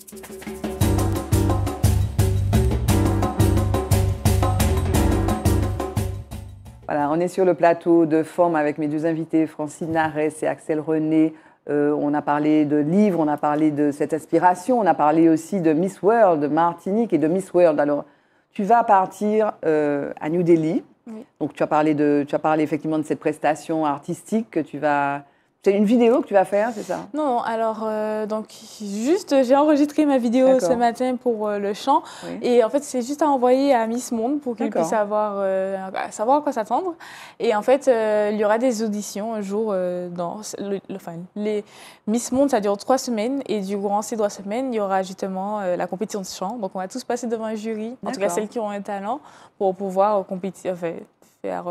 Voilà, on est sur le plateau de Femme avec mes deux invités, Francine Narès et Axel René. On a parlé de livres, on a parlé de cette inspiration, on a parlé aussi de Miss World, de Martinique et de Miss World. Alors, tu vas partir à New Delhi. Oui. Donc, tu as parlé effectivement de cette prestation artistique que tu vas... C'est une vidéo que tu vas faire, c'est ça? Non, alors, donc, j'ai enregistré ma vidéo ce matin pour le chant. Oui. Et en fait, c'est juste à envoyer à Miss Monde pour qu'elle puisse savoir à quoi s'attendre. Et en fait, il y aura des auditions un jour les Miss Monde, ça dure 3 semaines. Et durant ces 3 semaines, il y aura justement la compétition de chant. Donc, on va tous passer devant un jury, en tout cas celles qui ont un talent, pour pouvoir compétir.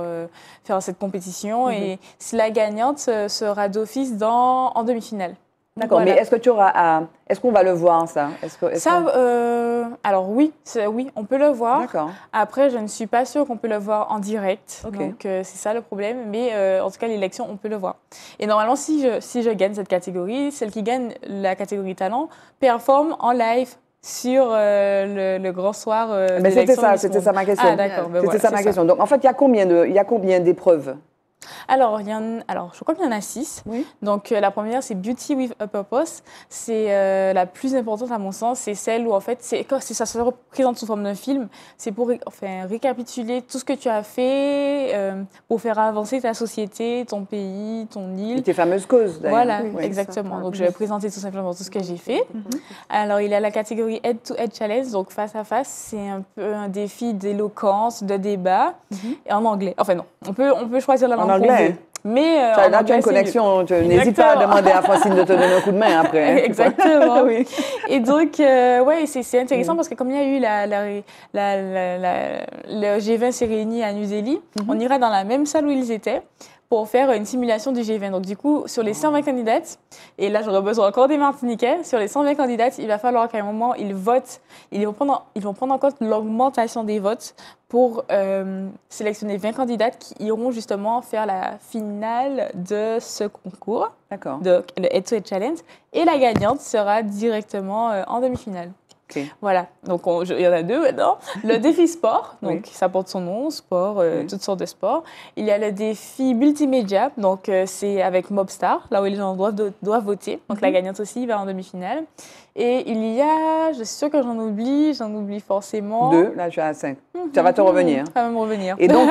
Faire cette compétition et si la gagnante sera d'office en demi-finale. D'accord, Voilà. mais est-ce qu'on va le voir, ça? Alors oui, oui, on peut le voir. D'accord. Après, je ne suis pas sûre qu'on peut le voir en direct. Ok. Donc, c'est ça le problème. Mais en tout cas, l'élection, on peut le voir. Et normalement, si je gagne cette catégorie, celle qui gagne la catégorie talent performe en live sur le grand soir de Mais l'élection Miss c'était Monde. ça ma question. Ah, d'accord. Ben C'était voilà, ça c'est ma question. Donc, en fait, il y a combien d'épreuves? Alors, je crois qu'il y en a 6. Oui. Donc, la première, c'est Beauty with a Purpose. C'est la plus importante à mon sens. C'est celle où, en fait, ça se représente sous forme d'un film. C'est pour récapituler tout ce que tu as fait pour faire avancer ta société, ton pays, ton île. Et tes fameuses causes, d'ailleurs. Voilà, Oui. exactement. Donc, je vais présenter tout simplement tout ce que j'ai fait. Alors, il y a la catégorie Head-to-Head Challenge, donc face à face. C'est un peu un défi d'éloquence, de débat, et en anglais. Enfin, non, on peut choisir la langue En anglais. qu'on veut. Mais Là, tu as une connexion, n'hésite pas à demander à Francine de te donner un coup de main après. Hein, exactement. Oui. Et donc, ouais, c'est intéressant parce que comme il y a eu le G20 s'est réuni à New Delhi, on ira dans la même salle où ils étaient pour faire une simulation du G20. Donc, du coup, sur les 120 candidates, et là, j'aurais besoin encore des Martiniquais, sur les 120 candidates, il va falloir qu'à un moment, ils votent. Ils vont prendre en compte l'augmentation des votes pour sélectionner 20 candidates qui iront justement faire la finale de ce concours, D'accord. le Head-to-Head Challenge. Et la gagnante sera directement en demi-finale. OK. Voilà, donc il y en a 2 maintenant. Le défi sport, donc Oui. ça porte son nom, sport, toutes sortes de sports. Il y a le défi multimédia, donc c'est avec Mobstar, là où les gens doivent voter. Donc la gagnante aussi va en demi-finale. Et il y a, je suis sûre que j'en oublie forcément. 2, là, tu as 5. Ça va te revenir. Ça va me revenir. Et donc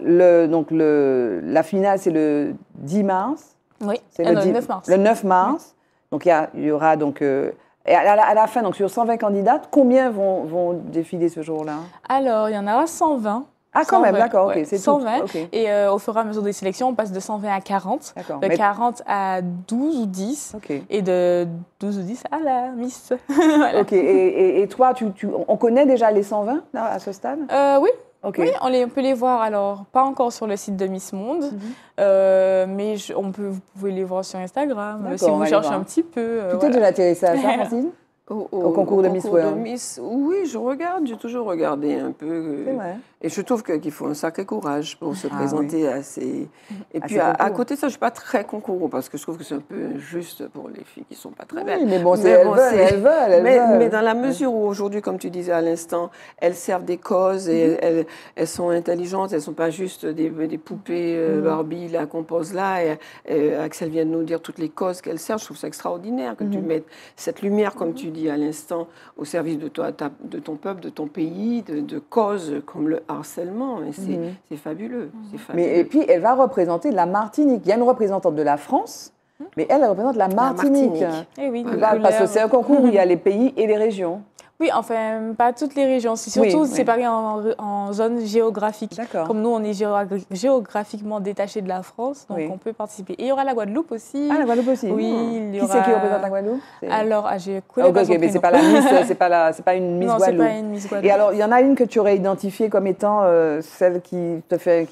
la finale, c'est le 10 mars. Oui, C'est le 9 mars. Le 9 mars. Donc, il y aura donc... et à la fin, donc sur 120 candidates, combien vont défiler ce jour-là? Alors, il y en aura 120. Ah, quand même, 120, d'accord, ok, ouais, c'est tout. 120. Ok. Et au fur et à mesure des sélections, on passe de 120 à 40. D'accord. De Mais- 40 à 12 ou 10. Ok. Et de 12 ou 10 à la Miss. Voilà. Ok. Et toi, on connaît déjà les 120 là, à ce stade? Oui, Ok. oui, on peut les voir. Alors, pas encore sur le site de Miss Monde, mais vous pouvez les voir sur Instagram D'accord, si on va vous les cherchez voir. un petit peu. Tu t'es Voilà. déjà intéressée à ça, Francine? Au concours de Miss World. Oui, je regarde, j'ai toujours regardé un peu. C'est vrai. Et je trouve qu'il faut un sacré courage pour se Ah présenter à ces... Et À puis ces à concours. côté de ça, je ne suis pas très concours parce que je trouve que c'est un peu injuste pour les filles qui ne sont pas très belles. Oui, mais bon, Mais elles bon, veulent, elles veulent. Mais dans la mesure où aujourd'hui, comme tu disais à l'instant, elles servent des causes et elles sont intelligentes, elles ne sont pas juste des poupées Barbie là, qu'on pose là. Et Axel vient de nous dire toutes les causes qu'elles servent. Je trouve ça extraordinaire que tu mettes cette lumière, comme tu dis à l'instant, au service de toi, de ton peuple, de ton pays, de causes comme le harcèlement. Et c'est fabuleux. C'est fabuleux. Et puis, elle va représenter la Martinique. Il y a une représentante de la France, mais elle représente la Martinique. Eh oui, les Parce que couleurs. c'est un concours où il y a les pays et les régions. Oui, enfin, pas toutes les régions. C'est surtout Oui, oui. séparé en zones géographiques. D'accord. Comme nous, on est géographiquement détachés de la France, donc Oui. on peut participer. Et il y aura la Guadeloupe aussi. Ah, la Guadeloupe aussi. Oui, il y Qui aura... c'est qui représente la Guadeloupe? Alors, je Ah, connais ok, pas son mais c'est prénom. pas la Miss, c'est pas une Miss Non, c'est Guadeloupe. pas une Miss Guadeloupe. Et alors, il y en a une que tu aurais identifiée comme étant celle qui te fait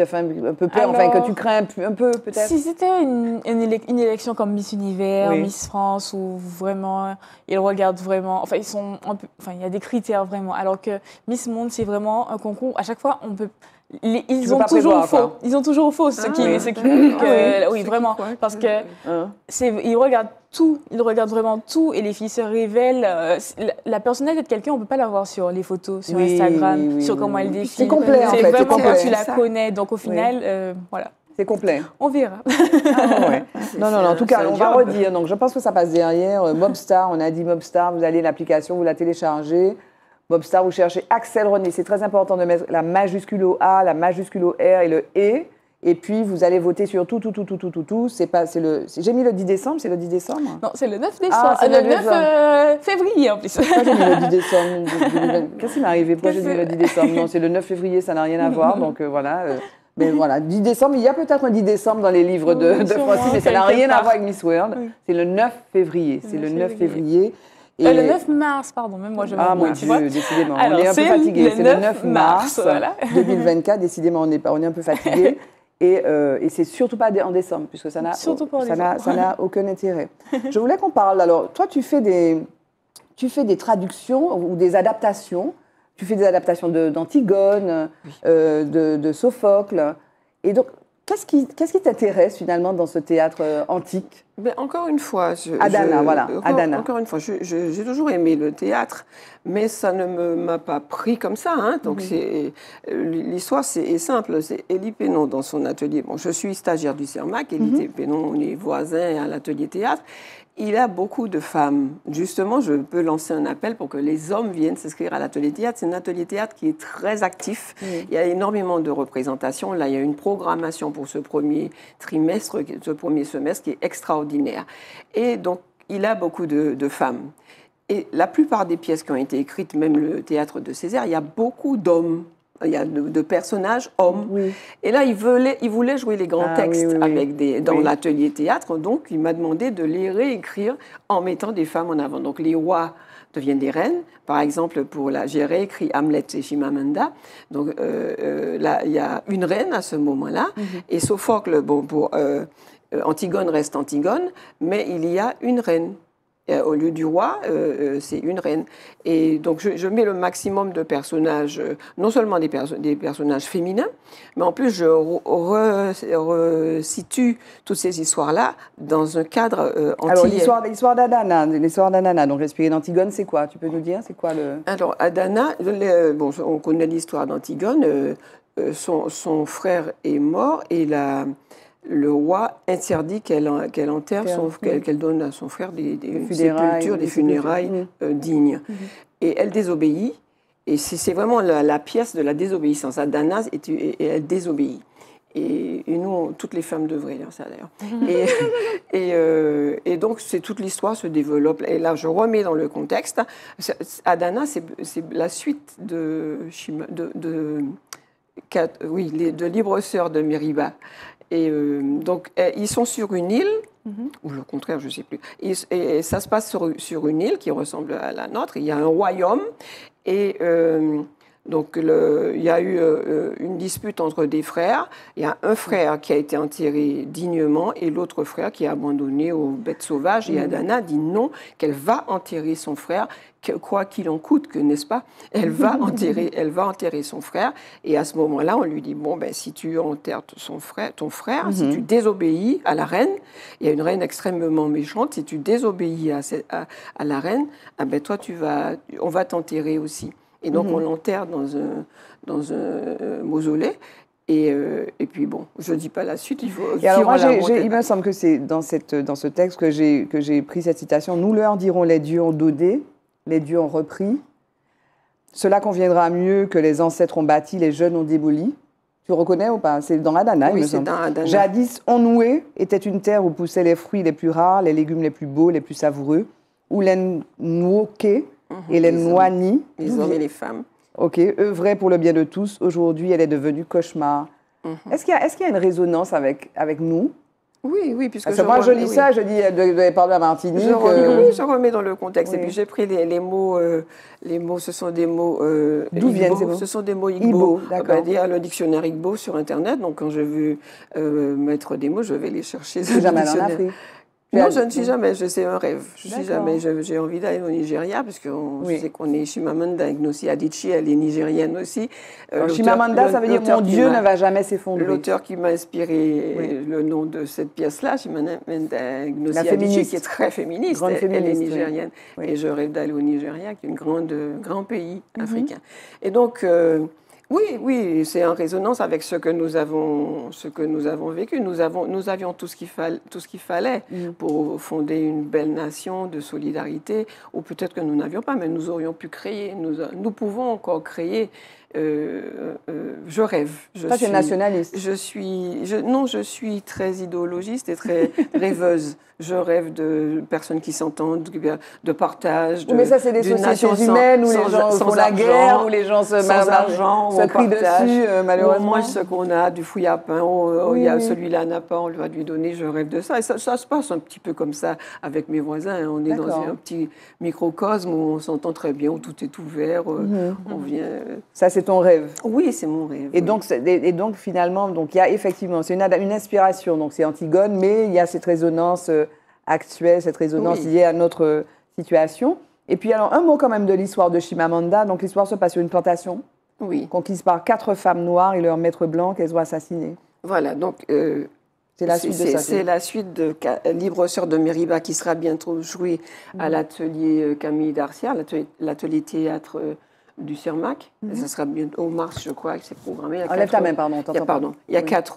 un peu peur, enfin que Alors, tu crains un peu peut-être. Si c'était une élection comme Miss Univers, Oui. Miss France, où vraiment, ils regardent vraiment... Enfin, il y a des critères vraiment. Alors que Miss Monde, c'est vraiment un concours. À chaque fois, on peut... Ils peux ont pas toujours prévoir, faux. quoi. Ils ont toujours faux, ceux qui... oui, ceux qui- d'accord. que- Ah oui, ceux qui vraiment. croient que- Parce que Hein? ils regardent tout. Ils regardent vraiment tout. Et les filles se révèlent. La personnalité de quelqu'un, on ne peut pas la voir sur les photos, sur Oui, Instagram, oui, oui, sur oui, comment oui. elle défile. C'est complet, en fait, C'est c'est vraiment quand complet. tu la Ça. connais. Donc, au final, voilà. C'est complet. On verra. Ah, ouais. Non, en tout cas, c'est un on va job. redire. Donc, je pense que ça passe derrière. Mobstar, on a dit Mobstar, vous allez l'application, vous la téléchargez. Mobstar, vous cherchez Axel René. C'est très important de mettre la majuscule au A, la majuscule au R et le E. Et puis, vous allez voter sur tout. J'ai mis le 10 décembre, c'est le 10 décembre? Non, c'est le 9 décembre. Ah, c'est le le 9 février en plus. Pourquoi j'ai mis le 10 décembre 2020? Qu'est-ce qui m'est arrivé? Pourquoi j'ai dit le 10 décembre? Non, c'est le 9 février, ça n'a rien à voir. Donc, voilà. Mais voilà, 10 décembre, il y a peut-être un 10 décembre dans les livres de sûrement, Francine, mais ça n'a quelque rien à part. voir avec Miss World. Oui. C'est le 9 février. C'est le 9 février. Et... Le 9 mars, pardon, même moi je Ah mon m'embrouille, tu vois. Dieu, décidément, Alors, on est un peu c'est fatigué. le C'est le 9 mars voilà. 2024, décidément, on est un peu fatigué. Et c'est surtout pas en décembre, puisque ça n'a aucun intérêt. Je voulais qu'on parle. Alors, toi, tu fais des traductions ou des adaptations. Tu fais des adaptations d'Antigone, de Sophocle. Et donc, qu'est-ce qui t'intéresse finalement dans ce théâtre antique? Mais encore une fois, Adana. Encore une fois, j'ai toujours aimé le théâtre, mais ça ne m'a pas pris comme ça. Hein. Donc l'histoire est simple. C'est Élie Pénon dans son atelier. Bon, je suis stagiaire du CERMAC. Élie Pénon, on est voisins à l'atelier théâtre. Il a beaucoup de femmes. Justement, je peux lancer un appel pour que les hommes viennent s'inscrire à l'atelier théâtre. C'est un atelier théâtre qui est très actif. Il y a énormément de représentations. Là, il y a une programmation pour ce premier trimestre, ce premier semestre qui est extraordinaire. Et donc, il a beaucoup de femmes. Et la plupart des pièces qui ont été écrites, même le théâtre de Césaire, il y a beaucoup d'hommes. Il y a de personnages hommes. Oui. Et là, il voulait jouer les grands textes dans l'atelier théâtre. Donc, il m'a demandé de les réécrire en mettant des femmes en avant. Donc, les rois deviennent des reines. Par exemple, j'ai réécrit Hamlet et Chimamanda. Donc, là, il y a une reine à ce moment-là. Et Sophocle, pour Antigone reste Antigone, mais il y a une reine. Au lieu du roi, c'est une reine. Et donc, je mets le maximum de personnages, non seulement des personnages féminins, mais en plus, je resitue toutes ces histoires-là dans un cadre entier. Alors, l'histoire d'Adana, donc l'inspiré d'Antigone, c'est quoi? Tu peux nous dire, c'est quoi le... Alors, Adana, on connaît l'histoire d'Antigone. Son frère est mort et le roi interdit qu'elle enterre, qu'elle donne à son frère des sépultures, des funérailles dignes. Et elle désobéit. Et c'est vraiment la pièce de la désobéissance. Adana, et elle désobéit. Et nous, toutes les femmes devraient lire ça d'ailleurs. Et donc, toute l'histoire se développe. Et là, je remets dans le contexte. Adana, c'est la suite de Libre Sœur de Mériba. Et donc, ils sont sur une île, ou le contraire, je ne sais plus. Et ça se passe sur une île qui ressemble à la nôtre. Il y a un royaume. Et donc, il y a eu une dispute entre des frères. Il y a un frère qui a été enterré dignement et l'autre frère qui est abandonné aux bêtes sauvages. Et Adana dit non, qu'elle va enterrer son frère, quoi qu'il en coûte, n'est-ce pas? Elle va enterrer son frère. Et à ce moment-là, on lui dit, bon, si tu enterres ton frère, si tu désobéis à la reine, il y a une reine extrêmement méchante, si tu désobéis à la reine, toi, on va t'enterrer aussi. Et donc, on l'enterre dans un mausolée. Et puis, bon, je ne dis pas la suite, il faut... Et alors, il me semble que c'est dans ce texte que j'ai pris cette citation. « Nous leur dirons, les dieux ont dodé, les dieux ont repris. Cela conviendra mieux que les ancêtres ont bâti, les jeunes ont démoli. » Tu reconnais ou pas? C'est dans Adana, il me semble. Dans Adana. Jadis, Onoué était une terre où poussaient les fruits les plus rares, les légumes les plus beaux, les plus savoureux, où les Nwokés et les Nwani, les hommes et les femmes, œuvraient pour le bien de tous. Aujourd'hui, elle est devenue cauchemar. Est-ce qu'il y a une résonance avec nous? Oui, puisque moi, je lis ça, je dis de parler de la Martinique. Je remets dans le contexte. Oui. Et puis, j'ai pris les mots, ce sont des mots... D'où viennent ces mots? Ce sont des mots Igbo. Il y a le dictionnaire Igbo sur Internet. Donc, quand je veux mettre des mots, je vais les chercher dans le dictionnaire. En Afrique? Non, je ne suis jamais, c'est un rêve. J'ai envie d'aller au Nigeria, parce qu'on sait qu'on est Chimamanda Ngozi Adichie, elle est nigérienne aussi. Chimamanda, ça veut dire mon Dieu ne va jamais s'effondrer. L'auteur qui m'a inspiré le nom de cette pièce-là, Chimamanda Ngozi Adichie, qui est très féministe, elle est nigérienne. Oui. Et je rêve d'aller au Nigeria, qui est un grand pays africain. Et donc... Oui, c'est en résonance avec ce que nous avons vécu. Nous avions tout ce qu'il fallait pour fonder une belle nation de solidarité, ou peut-être que nous n'avions pas, mais nous aurions pu créer. Nous pouvons encore créer. Je rêve. Ça, c'est nationaliste. Je suis très idéologiste et très rêveuse. Je rêve de personnes qui s'entendent, de partage. Mais ça, c'est des sociétés humaines où les gens font la guerre, où les gens se crient dessus, malheureusement. Moi, ce qu'on a, du fouille-à-pain, celui-là n'a pas, on va lui donner, je rêve de ça. Et ça se passe un petit peu comme ça avec mes voisins. On est dans un petit microcosme où on s'entend très bien, où tout est ouvert, on vient... Ça, c'est c'est ton rêve. Oui, c'est mon rêve. Et donc, finalement, il y a effectivement, c'est une inspiration. Donc, c'est Antigone, mais il y a cette résonance actuelle, cette résonance liée à notre situation. Et puis, alors, un mot quand même de l'histoire de Chimamanda. Donc, l'histoire se passe sur une plantation conquise par 4 femmes noires et leur maître blanc qu'elles ont assassinées. Voilà, donc c'est la suite de ça. C'est la suite de Libre sœur de Meriba qui sera bientôt jouée à l'atelier Camille Darcia, l'atelier théâtre du CERMAC. Ça sera bientôt au mars, je crois, que c'est programmé. Enlève ta main, pardon. Il y a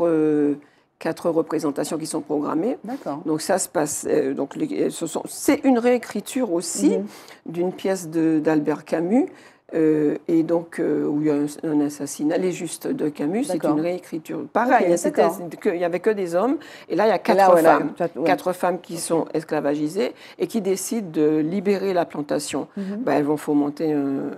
4 représentations qui sont programmées. D'accord. Donc ça se passe. C'est une réécriture aussi d'une pièce d'Albert Camus. Et donc, où il y a un assassinat, Les Justes de Camus, c'est une réécriture. Pareil, il n'y avait que des hommes, et là, il y a 4 femmes. 4 femmes qui sont esclavagisées et qui décident de libérer la plantation. Elles vont fomenter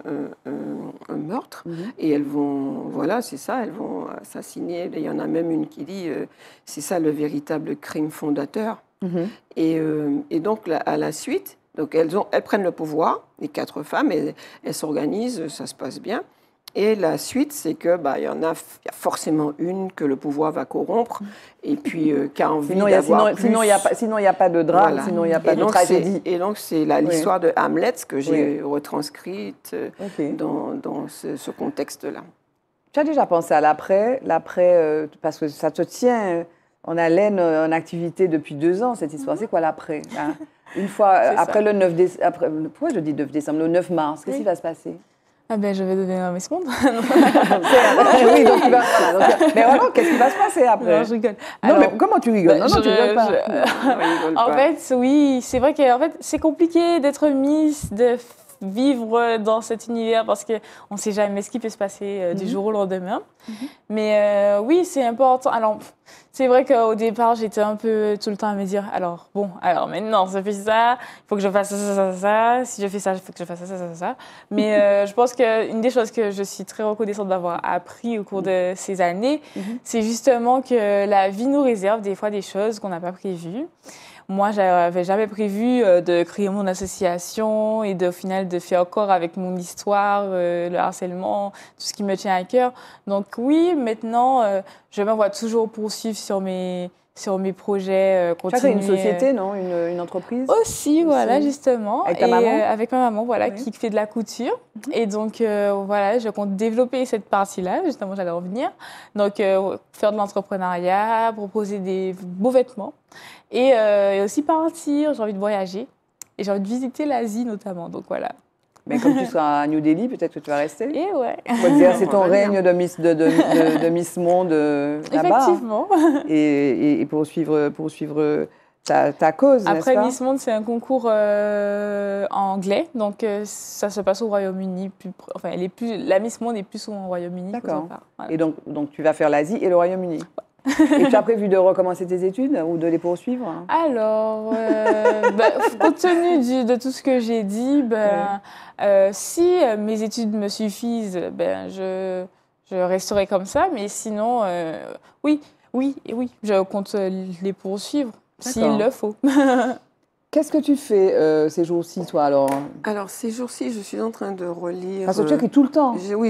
un meurtre, et elles vont, voilà, c'est ça, elles vont assassiner. Il y en a même une qui dit, c'est ça le véritable crime fondateur. Et donc, à la suite, donc elles prennent le pouvoir, les 4 femmes, et elles s'organisent, ça se passe bien. Et la suite, c'est que il y a forcément une que le pouvoir va corrompre, et puis qui a envie d'avoir plus. Sinon, il n'y a pas de drame, voilà. Sinon il n'y a pas de tragédie. Et donc, c'est l'histoire de Hamlet que j'ai retranscrite dans ce contexte-là. Tu as déjà pensé à l'après, parce que ça te tient en haleine, en activité depuis 2 ans, cette histoire. C'est quoi l'après Une fois, après le 9 décembre, pourquoi je dis 9 décembre, le 9 mars, qu'est-ce qui va se passer? Je vais devenir Miss Monde. Oui, donc tu vas... Voilà, mais vraiment, qu'est-ce qui va se passer après? Non, je rigole. Non, mais comment tu rigoles? Non, tu rigoles pas. En fait, oui, c'est vrai que c'est compliqué d'être Miss, de vivre dans cet univers parce qu'on ne sait jamais ce qui peut se passer du jour au lendemain. Mais oui, c'est important. Alors, c'est vrai qu'au départ, j'étais un peu tout le temps à me dire alors maintenant, ça fait ça, il faut que je fasse ça. Si je fais ça, il faut que je fasse ça. Mais je pense qu'une des choses que je suis très reconnaissante d'avoir appris au cours de ces années, c'est justement que la vie nous réserve des fois des choses qu'on n'a pas prévues. Moi, je n'avais jamais prévu de créer mon association et au final de faire corps avec mon histoire, le harcèlement, tout ce qui me tient à cœur. Donc oui, maintenant, je me vois toujours poursuivre sur mes projets, continuer. Tu as une société, non? Une entreprise? Aussi, voilà, justement. Avec ta maman? Avec ma maman, voilà, qui fait de la couture. Et donc, voilà, je compte développer cette partie-là, justement, j'allais revenir. Donc, faire de l'entrepreneuriat, proposer des beaux vêtements. Et aussi partir, j'ai envie de voyager. Et j'ai envie de visiter l'Asie, notamment. Donc, voilà. Mais comme tu seras à New Delhi, peut-être que tu vas rester. Et ouais. C'est ton règne de Miss Monde là-bas. Effectivement. Et poursuivre ta cause, n'est-ce pas? Après, Miss Monde, c'est un concours anglais. Donc, ça se passe au Royaume-Uni. La Miss Monde est plus souvent au Royaume-Uni. D'accord. Voilà. Et donc, tu vas faire l'Asie et le Royaume-Uni. Et tu as prévu de recommencer tes études ou de les poursuivre? Alors, compte tenu de tout ce que j'ai dit, si mes études me suffisent, je resterai comme ça. Mais sinon, oui, je compte les poursuivre s'il le faut. Qu'est-ce que tu fais ces jours-ci, toi, alors? Alors, ces jours-ci, je suis en train de relire... Parce que tu écris tout le temps. J'ai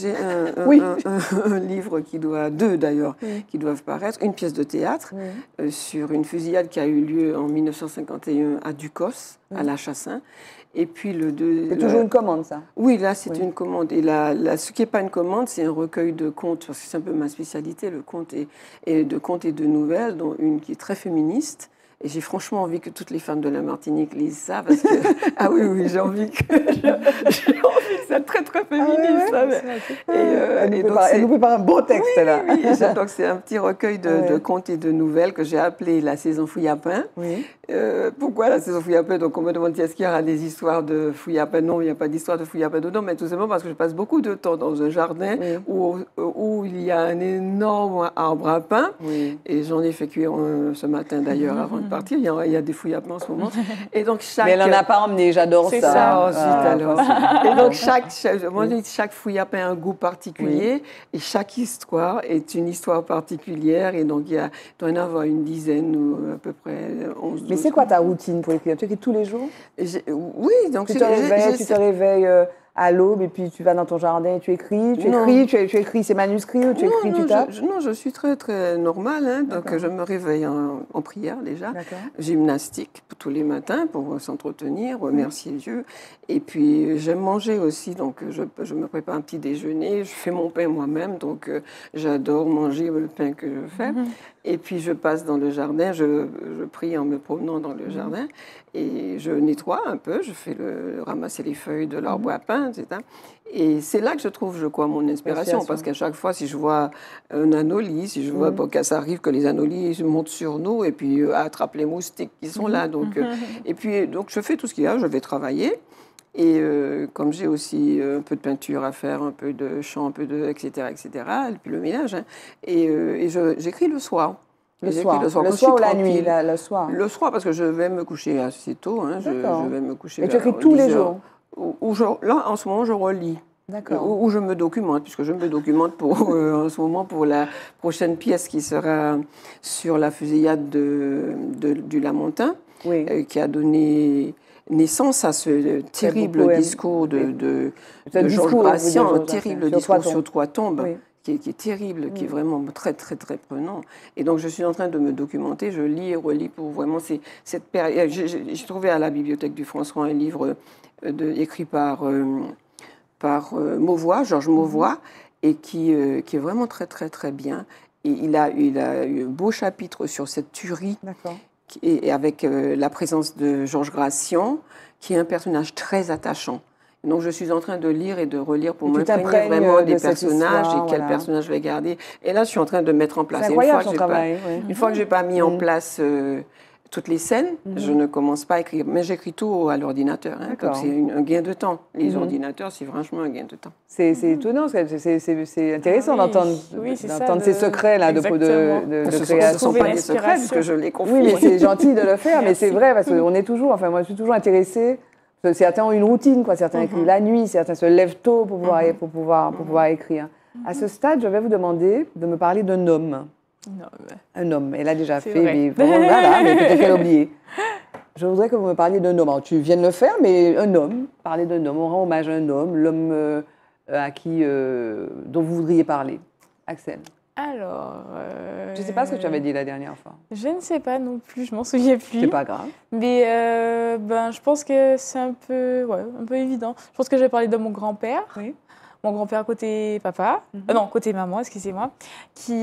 un livre deux d'ailleurs, qui doivent paraître, une pièce de théâtre sur une fusillade qui a eu lieu en 1951 à Ducos, à La Chassin. Et puis c'est toujours une commande, ça? Oui, là, c'est une commande. Et ce qui n'est pas une commande, c'est un recueil de contes, parce que c'est un peu ma spécialité, le conte et de nouvelles, dont une qui est très féministe. Et j'ai franchement envie que toutes les femmes de la Martinique lisent ça, parce que... Ah oui, j'ai envie que c'est très, très féministe. Elle nous prépare un beau texte, là. Oui. Donc, c'est un petit recueil de contes et de nouvelles que j'ai appelé La saison Fouillapin. Oui. Pourquoi la saison Fouillapin? Donc, on me demande est-ce qu'il y aura des histoires de Fouillapin? Non, il n'y a pas d'histoire de Fouillapin dedans, mais tout simplement parce que je passe beaucoup de temps dans un jardin où il y a un énorme arbre à pain. Oui. Et j'en ai fait cuire ce matin, d'ailleurs, avant de partir. Il y a des Fouillapins en ce moment. Et donc, mais elle n'en a pas emmené, j'adore ça. C'est ça, alors. Et donc, chaque Fouillapin a un goût particulier et chaque histoire est une histoire particulière. Et donc, il doit y en avoir une dizaine ou à peu près 11. Mais c'est quoi ta routine pour écrire? Tu écris tous les jours? Oui, donc tu te réveilles à l'aube et puis tu vas dans ton jardin et tu écris, tu écris ces manuscrits ou tu écris, tu tapes? Non, je suis très, très normale. Hein, donc, je me réveille en prière déjà. Gymnastique tous les matins pour s'entretenir, remercier Dieu. Et puis, j'aime manger aussi. Donc, je me prépare un petit déjeuner. Je fais mon pain moi-même. Donc, j'adore manger le pain que je fais. Et puis, je passe dans le jardin. Je prie en me promenant dans le jardin. Et je nettoie un peu. Je fais ramasser les feuilles de l'arbre à pain, etc. Et c'est là que je trouve, je crois, mon inspiration. Parce qu'à chaque fois, si je vois un anolis, si je vois que ça arrive que les anolis montent sur nous et puis attrapent les moustiques qui sont là. Donc, et puis, donc, je fais tout ce qu'il y a. Je vais travailler. Et comme j'ai aussi un peu de peinture à faire, un peu de chant, un peu de etc., et puis le ménage, hein, et j'écris le soir. Le soir ou la nuit? Le soir. Le soir, parce que je vais me coucher assez tôt. Hein, je vais me coucher. Et tu écris tous les jours? Là, en ce moment, je relis. D'accord. Où je me documente, puisque je me documente en ce moment pour la prochaine pièce qui sera sur la fusillade du Lamentin, qui a donné naissance à ce terrible discours de Georges Gracian, un terrible discours sur 3 tombes, qui est terrible, qui est vraiment très, très, très prenant. Et donc, je suis en train de me documenter, je lis et relis pour vraiment cette période. J'ai trouvé à la Bibliothèque du François un livre écrit par Mauvois, Georges Mauvois, et qui est vraiment très, très, très bien. Et il a eu un beau chapitre sur cette tuerie. D'accord. Et avec la présence de Georges Gracian, qui est un personnage très attachant. Donc, je suis en train de lire et de relire pour m'imprégner vraiment des personnages et quel personnage je vais garder. Et là, je suis en train de mettre en place. C'est incroyable son travail. Une fois que je n'ai pas mis en place toutes les scènes, je ne commence pas à écrire. Mais j'écris tout à l'ordinateur. Hein, donc, c'est un gain de temps. Les ordinateurs, c'est franchement un gain de temps. C'est étonnant, c'est intéressant d'entendre ces secrets-là de création. Ce ne sont pas des secrets, puisque je les confie. Oui, mais c'est gentil de le faire, mais c'est vrai, parce qu'on est toujours, enfin moi je suis toujours intéressée. Certains ont une routine, quoi. Certains écrivent la nuit, certains se lèvent tôt pour pouvoir écrire. À ce stade, je vais vous demander de me parler d'un homme. Un homme, elle a déjà fait, mais peut-être qu'elle a oublié. Je voudrais que vous me parliez d'un homme. Alors, tu viens de le faire, mais un homme, parler d'un homme, on rend hommage à un homme, l'homme dont vous voudriez parler. Axel. Alors... Je ne sais pas ce que tu avais dit la dernière fois. Je ne sais pas non plus, je m'en souviens plus. C'est pas grave. Mais je pense que c'est un peu évident. Je pense que je vais parler de mon grand-père. Oui. Mon grand-père côté papa, non, côté maman, excusez-moi, qui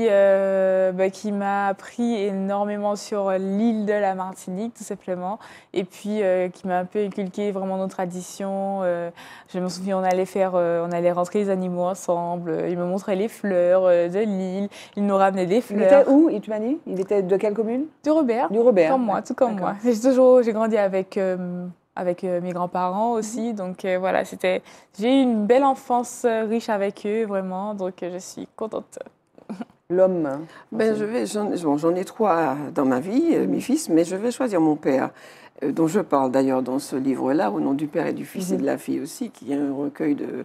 m'a appris énormément sur l'île de la Martinique, tout simplement, et puis qui m'a un peu inculqué vraiment nos traditions. Je me souviens, on allait rentrer les animaux ensemble, il me montrait les fleurs de l'île, il nous ramenait des fleurs. Il était où, tu m'as dit? Il était de quelle commune? Du Robert. Du Robert. Comme moi, tout comme moi. J'ai grandi avec mes grands-parents aussi. Donc voilà, j'ai eu une belle enfance riche avec eux, vraiment. Donc je suis contente. L'homme. J'en ai 3 dans ma vie, mes fils, mais je vais choisir mon père, dont je parle d'ailleurs dans ce livre-là, au nom du père et du fils et de la fille aussi, qui est un recueil de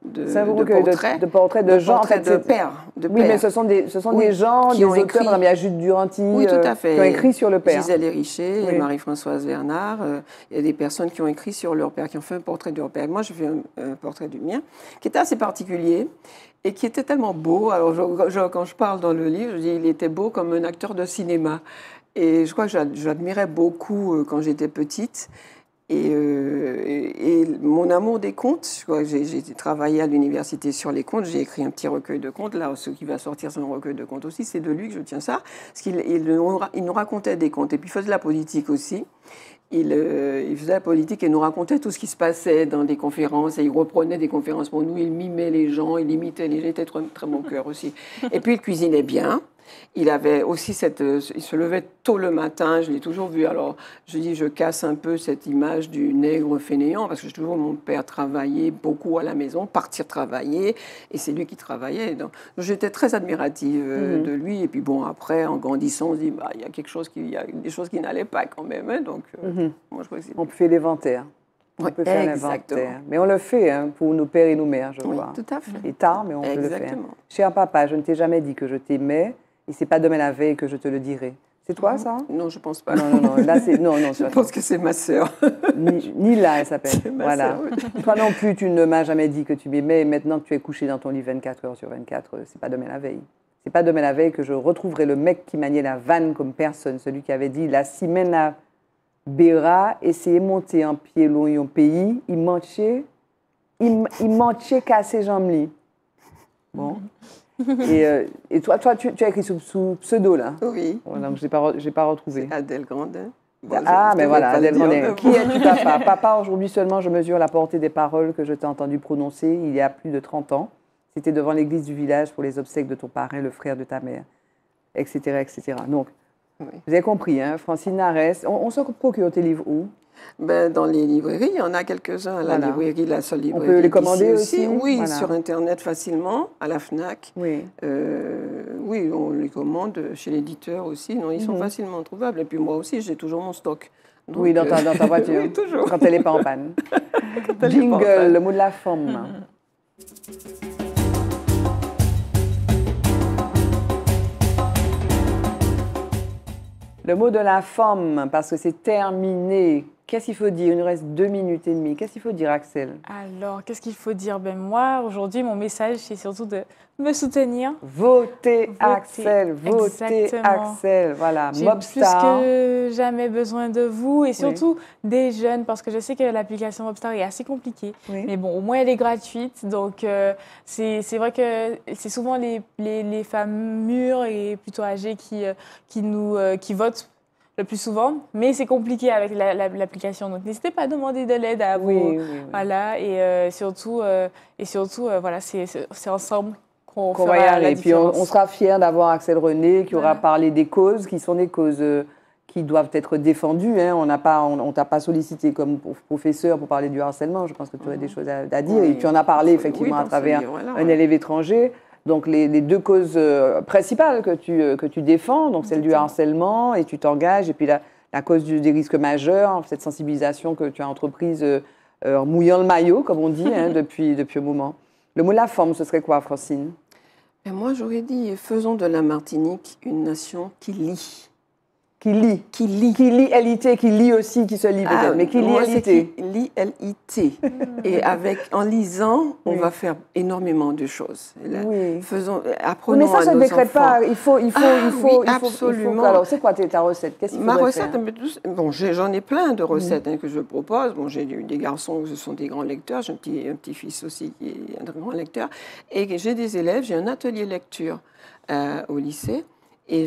portraits de gens, de pères. Oui, mais ce sont des gens, des auteurs, il y a Jules Duranty, tout à fait. qui ont écrit sur le père. Gisèle Hérichet et Marie-Françoise Vernard. Il y a des personnes qui ont écrit sur leur père, qui ont fait un portrait de leur père. Moi, j'ai fait un portrait du mien, qui était assez particulier et qui était tellement beau. Alors, quand je parle dans le livre, je dis il était beau comme un acteur de cinéma. Et je crois que j'admirais beaucoup quand j'étais petite. Et mon amour des contes, j'ai travaillé à l'université sur les contes, j'ai écrit un petit recueil de contes, là, ce qui va sortir, c'est un recueil de contes aussi, c'est de lui que je tiens ça, parce qu'il nous racontait des contes, et puis il faisait de la politique aussi. Il faisait la politique et nous racontait tout ce qui se passait dans des conférences, et il reprenait des conférences pour nous, il mimait les gens, il imitait les gens, il était très, très bon cœur aussi. Et puis il cuisinait bien. Il avait aussi il se levait tôt le matin, je l'ai toujours vu. Alors, je casse un peu cette image du nègre fainéant, parce que j'ai toujours mon père travaillait beaucoup à la maison, partir travailler, et c'est lui qui travaillait. Donc j'étais très admirative de lui. Et puis bon, après, en grandissant, on se dit, il y a des choses qui n'allaient pas quand même. Hein, donc, moi, je crois que on fait l'inventaire. On peut faire l'inventaire. Mais on le fait pour nos pères et nos mères, je vois. Tout à fait. Et tard, mais on peut le faire. Cher papa, je ne t'ai jamais dit que je t'aimais. Et ce n'est pas demain la veille que je te le dirai. C'est toi, ça? Non, je ne pense pas. Non. Là, non, je pense que c'est ma sœur. Nila, elle s'appelle. Voilà. Sœur, oui. Toi non plus, tu ne m'as jamais dit que tu m'aimais. Et maintenant que tu es couché dans ton lit 24 heures sur 24, c'est pas demain la veille. C'est pas demain la veille que je retrouverai le mec qui maniait la vanne comme personne. Celui qui avait dit la Simena Béra, essayez de monter en pied long et en pays. Il manchait casser jambes. Bon. Et toi, tu as écrit sous pseudo, là? Oui. Voilà, donc, je n'ai pas retrouvé. C'est Adèle Grandin. Bon, mais voilà, Adèle Grandin. Qui es-tu, papa? Papa, aujourd'hui seulement, je mesure la portée des paroles que je t'ai entendu prononcer il y a plus de 30 ans. C'était devant l'église du village pour les obsèques de ton parrain, le frère de ta mère, etc., etc. Donc, oui. Vous avez compris, hein, Francine Narès. On se procure tes livres où? Dans les librairies, il y en a quelques-uns. La librairie, la seule librairie. On peut les commander aussi? Oui, voilà. Sur Internet facilement, à la FNAC. Oui. Oui, on les commande chez l'éditeur aussi. Non, ils sont facilement trouvables. Et puis moi aussi, j'ai toujours mon stock. Donc, oui, dans ta voiture. Oui, toujours. Quand elle n'est pas en panne. Jingle, le mot de la femme. Le mot de la femme, parce que c'est terminé. Qu'est-ce qu'il faut dire? Il nous reste 2 minutes et demie. Qu'est-ce qu'il faut dire, Axel? Alors, qu'est-ce qu'il faut dire? Moi, aujourd'hui, mon message, c'est surtout de me soutenir. Votez Axel, votez exactement. Axel. Voilà, J'ai Mobstar. plus que jamais besoin de vous et surtout des jeunes, parce que je sais que l'application Mobstar est assez compliquée. Oui. Mais bon, au moins, elle est gratuite. Donc, c'est vrai que c'est souvent les femmes mûres et plutôt âgées qui votent le plus souvent, mais c'est compliqué avec l'application. Donc, n'hésitez pas à demander de l'aide à vous. Oui. Voilà, et surtout, voilà, c'est ensemble qu'on va y aller. La et puis, on sera fiers d'avoir Axel René qui aura parlé des causes qui sont des causes qui doivent être défendues. Hein. On t'a pas sollicité comme professeur pour parler du harcèlement. Je pense que tu aurais des choses à dire. Et puis, on a parlé effectivement à travers un élève étranger. Donc, les 2 causes principales que tu défends, donc celle du harcèlement, et tu t'engages, et puis la cause des risques majeurs, cette sensibilisation que tu as entreprise en mouillant le maillot, comme on dit, hein, depuis un moment. Le mot de la forme, ce serait quoi, Francine? Moi, j'aurais dit, faisons de la Martinique une nation qui lit. Qui lit. Qui lit. Qui lit L-I-T, qui lit aussi, qui se lit peut-être, mais qui lit L-I-T. Qui lit L-I-T. Et en lisant, on va faire énormément de choses. Oui. Apprenons mais ça à ne nos décrète enfants. pas. Il faut absolument. Alors, c'est quoi ta recette? Qu'est-ce qu'il faudrait faire? Ma recette, bon, j'en ai plein de recettes que je propose. Bon, j'ai des garçons qui sont des grands lecteurs. J'ai un petit-fils aussi qui est un grand lecteur. Et j'ai des élèves. J'ai un atelier lecture au lycée. Et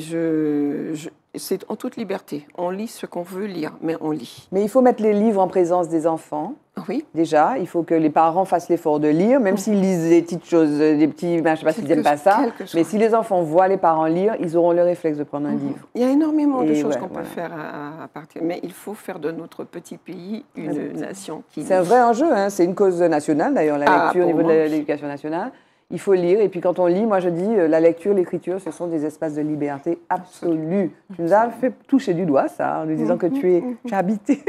c'est en toute liberté. On lit ce qu'on veut lire, mais on lit. Mais il faut mettre les livres en présence des enfants. Oui. Déjà, il faut que les parents fassent l'effort de lire, même s'ils lisent des petites choses, des petits... Je ne sais pas s'ils n'aiment pas ça, mais si les enfants voient les parents lire, ils auront le réflexe de prendre un livre. Il y a énormément de choses qu'on peut faire à partir. Mais il faut faire de notre petit pays une nation qui... C'est un vrai enjeu, hein. C'est une cause nationale, d'ailleurs, la lecture au niveau de l'éducation nationale. Il faut lire, et puis quand on lit, moi je dis, la lecture, l'écriture, ce sont des espaces de liberté absolue. Tu nous as fait toucher du doigt ça, en nous disant que tu es habité.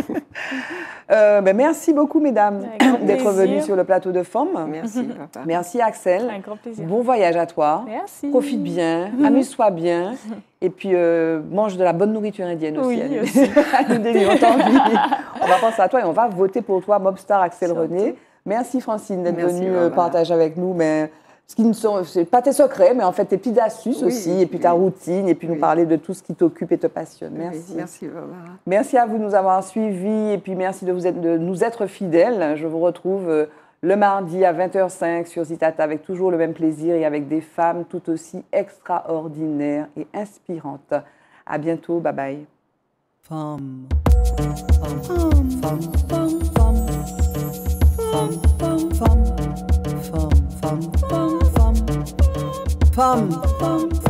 Merci beaucoup, mesdames, d'être venues sur le plateau de Femmes. Merci, papa. Merci, Axel. Un grand plaisir. Bon voyage à toi. Merci. Profite bien, amuse-toi bien, et puis mange de la bonne nourriture indienne aussi. Oui, aussi. On va penser à toi et on va voter pour toi, Mobstar Axel René. Merci Francine d'être venue partager avec nous. Mais ce qui ne sont pas tes secrets, mais en fait tes petites astuces aussi, et puis ta routine, et puis nous parler de tout ce qui t'occupe et te passionne. Merci. Oui, merci Barbara. Merci à vous de nous avoir suivis, et puis merci de nous être fidèles. Je vous retrouve le mardi à 20h05 sur Zitata avec toujours le même plaisir et avec des femmes tout aussi extraordinaires et inspirantes. À bientôt, bye bye. Femme. Femme.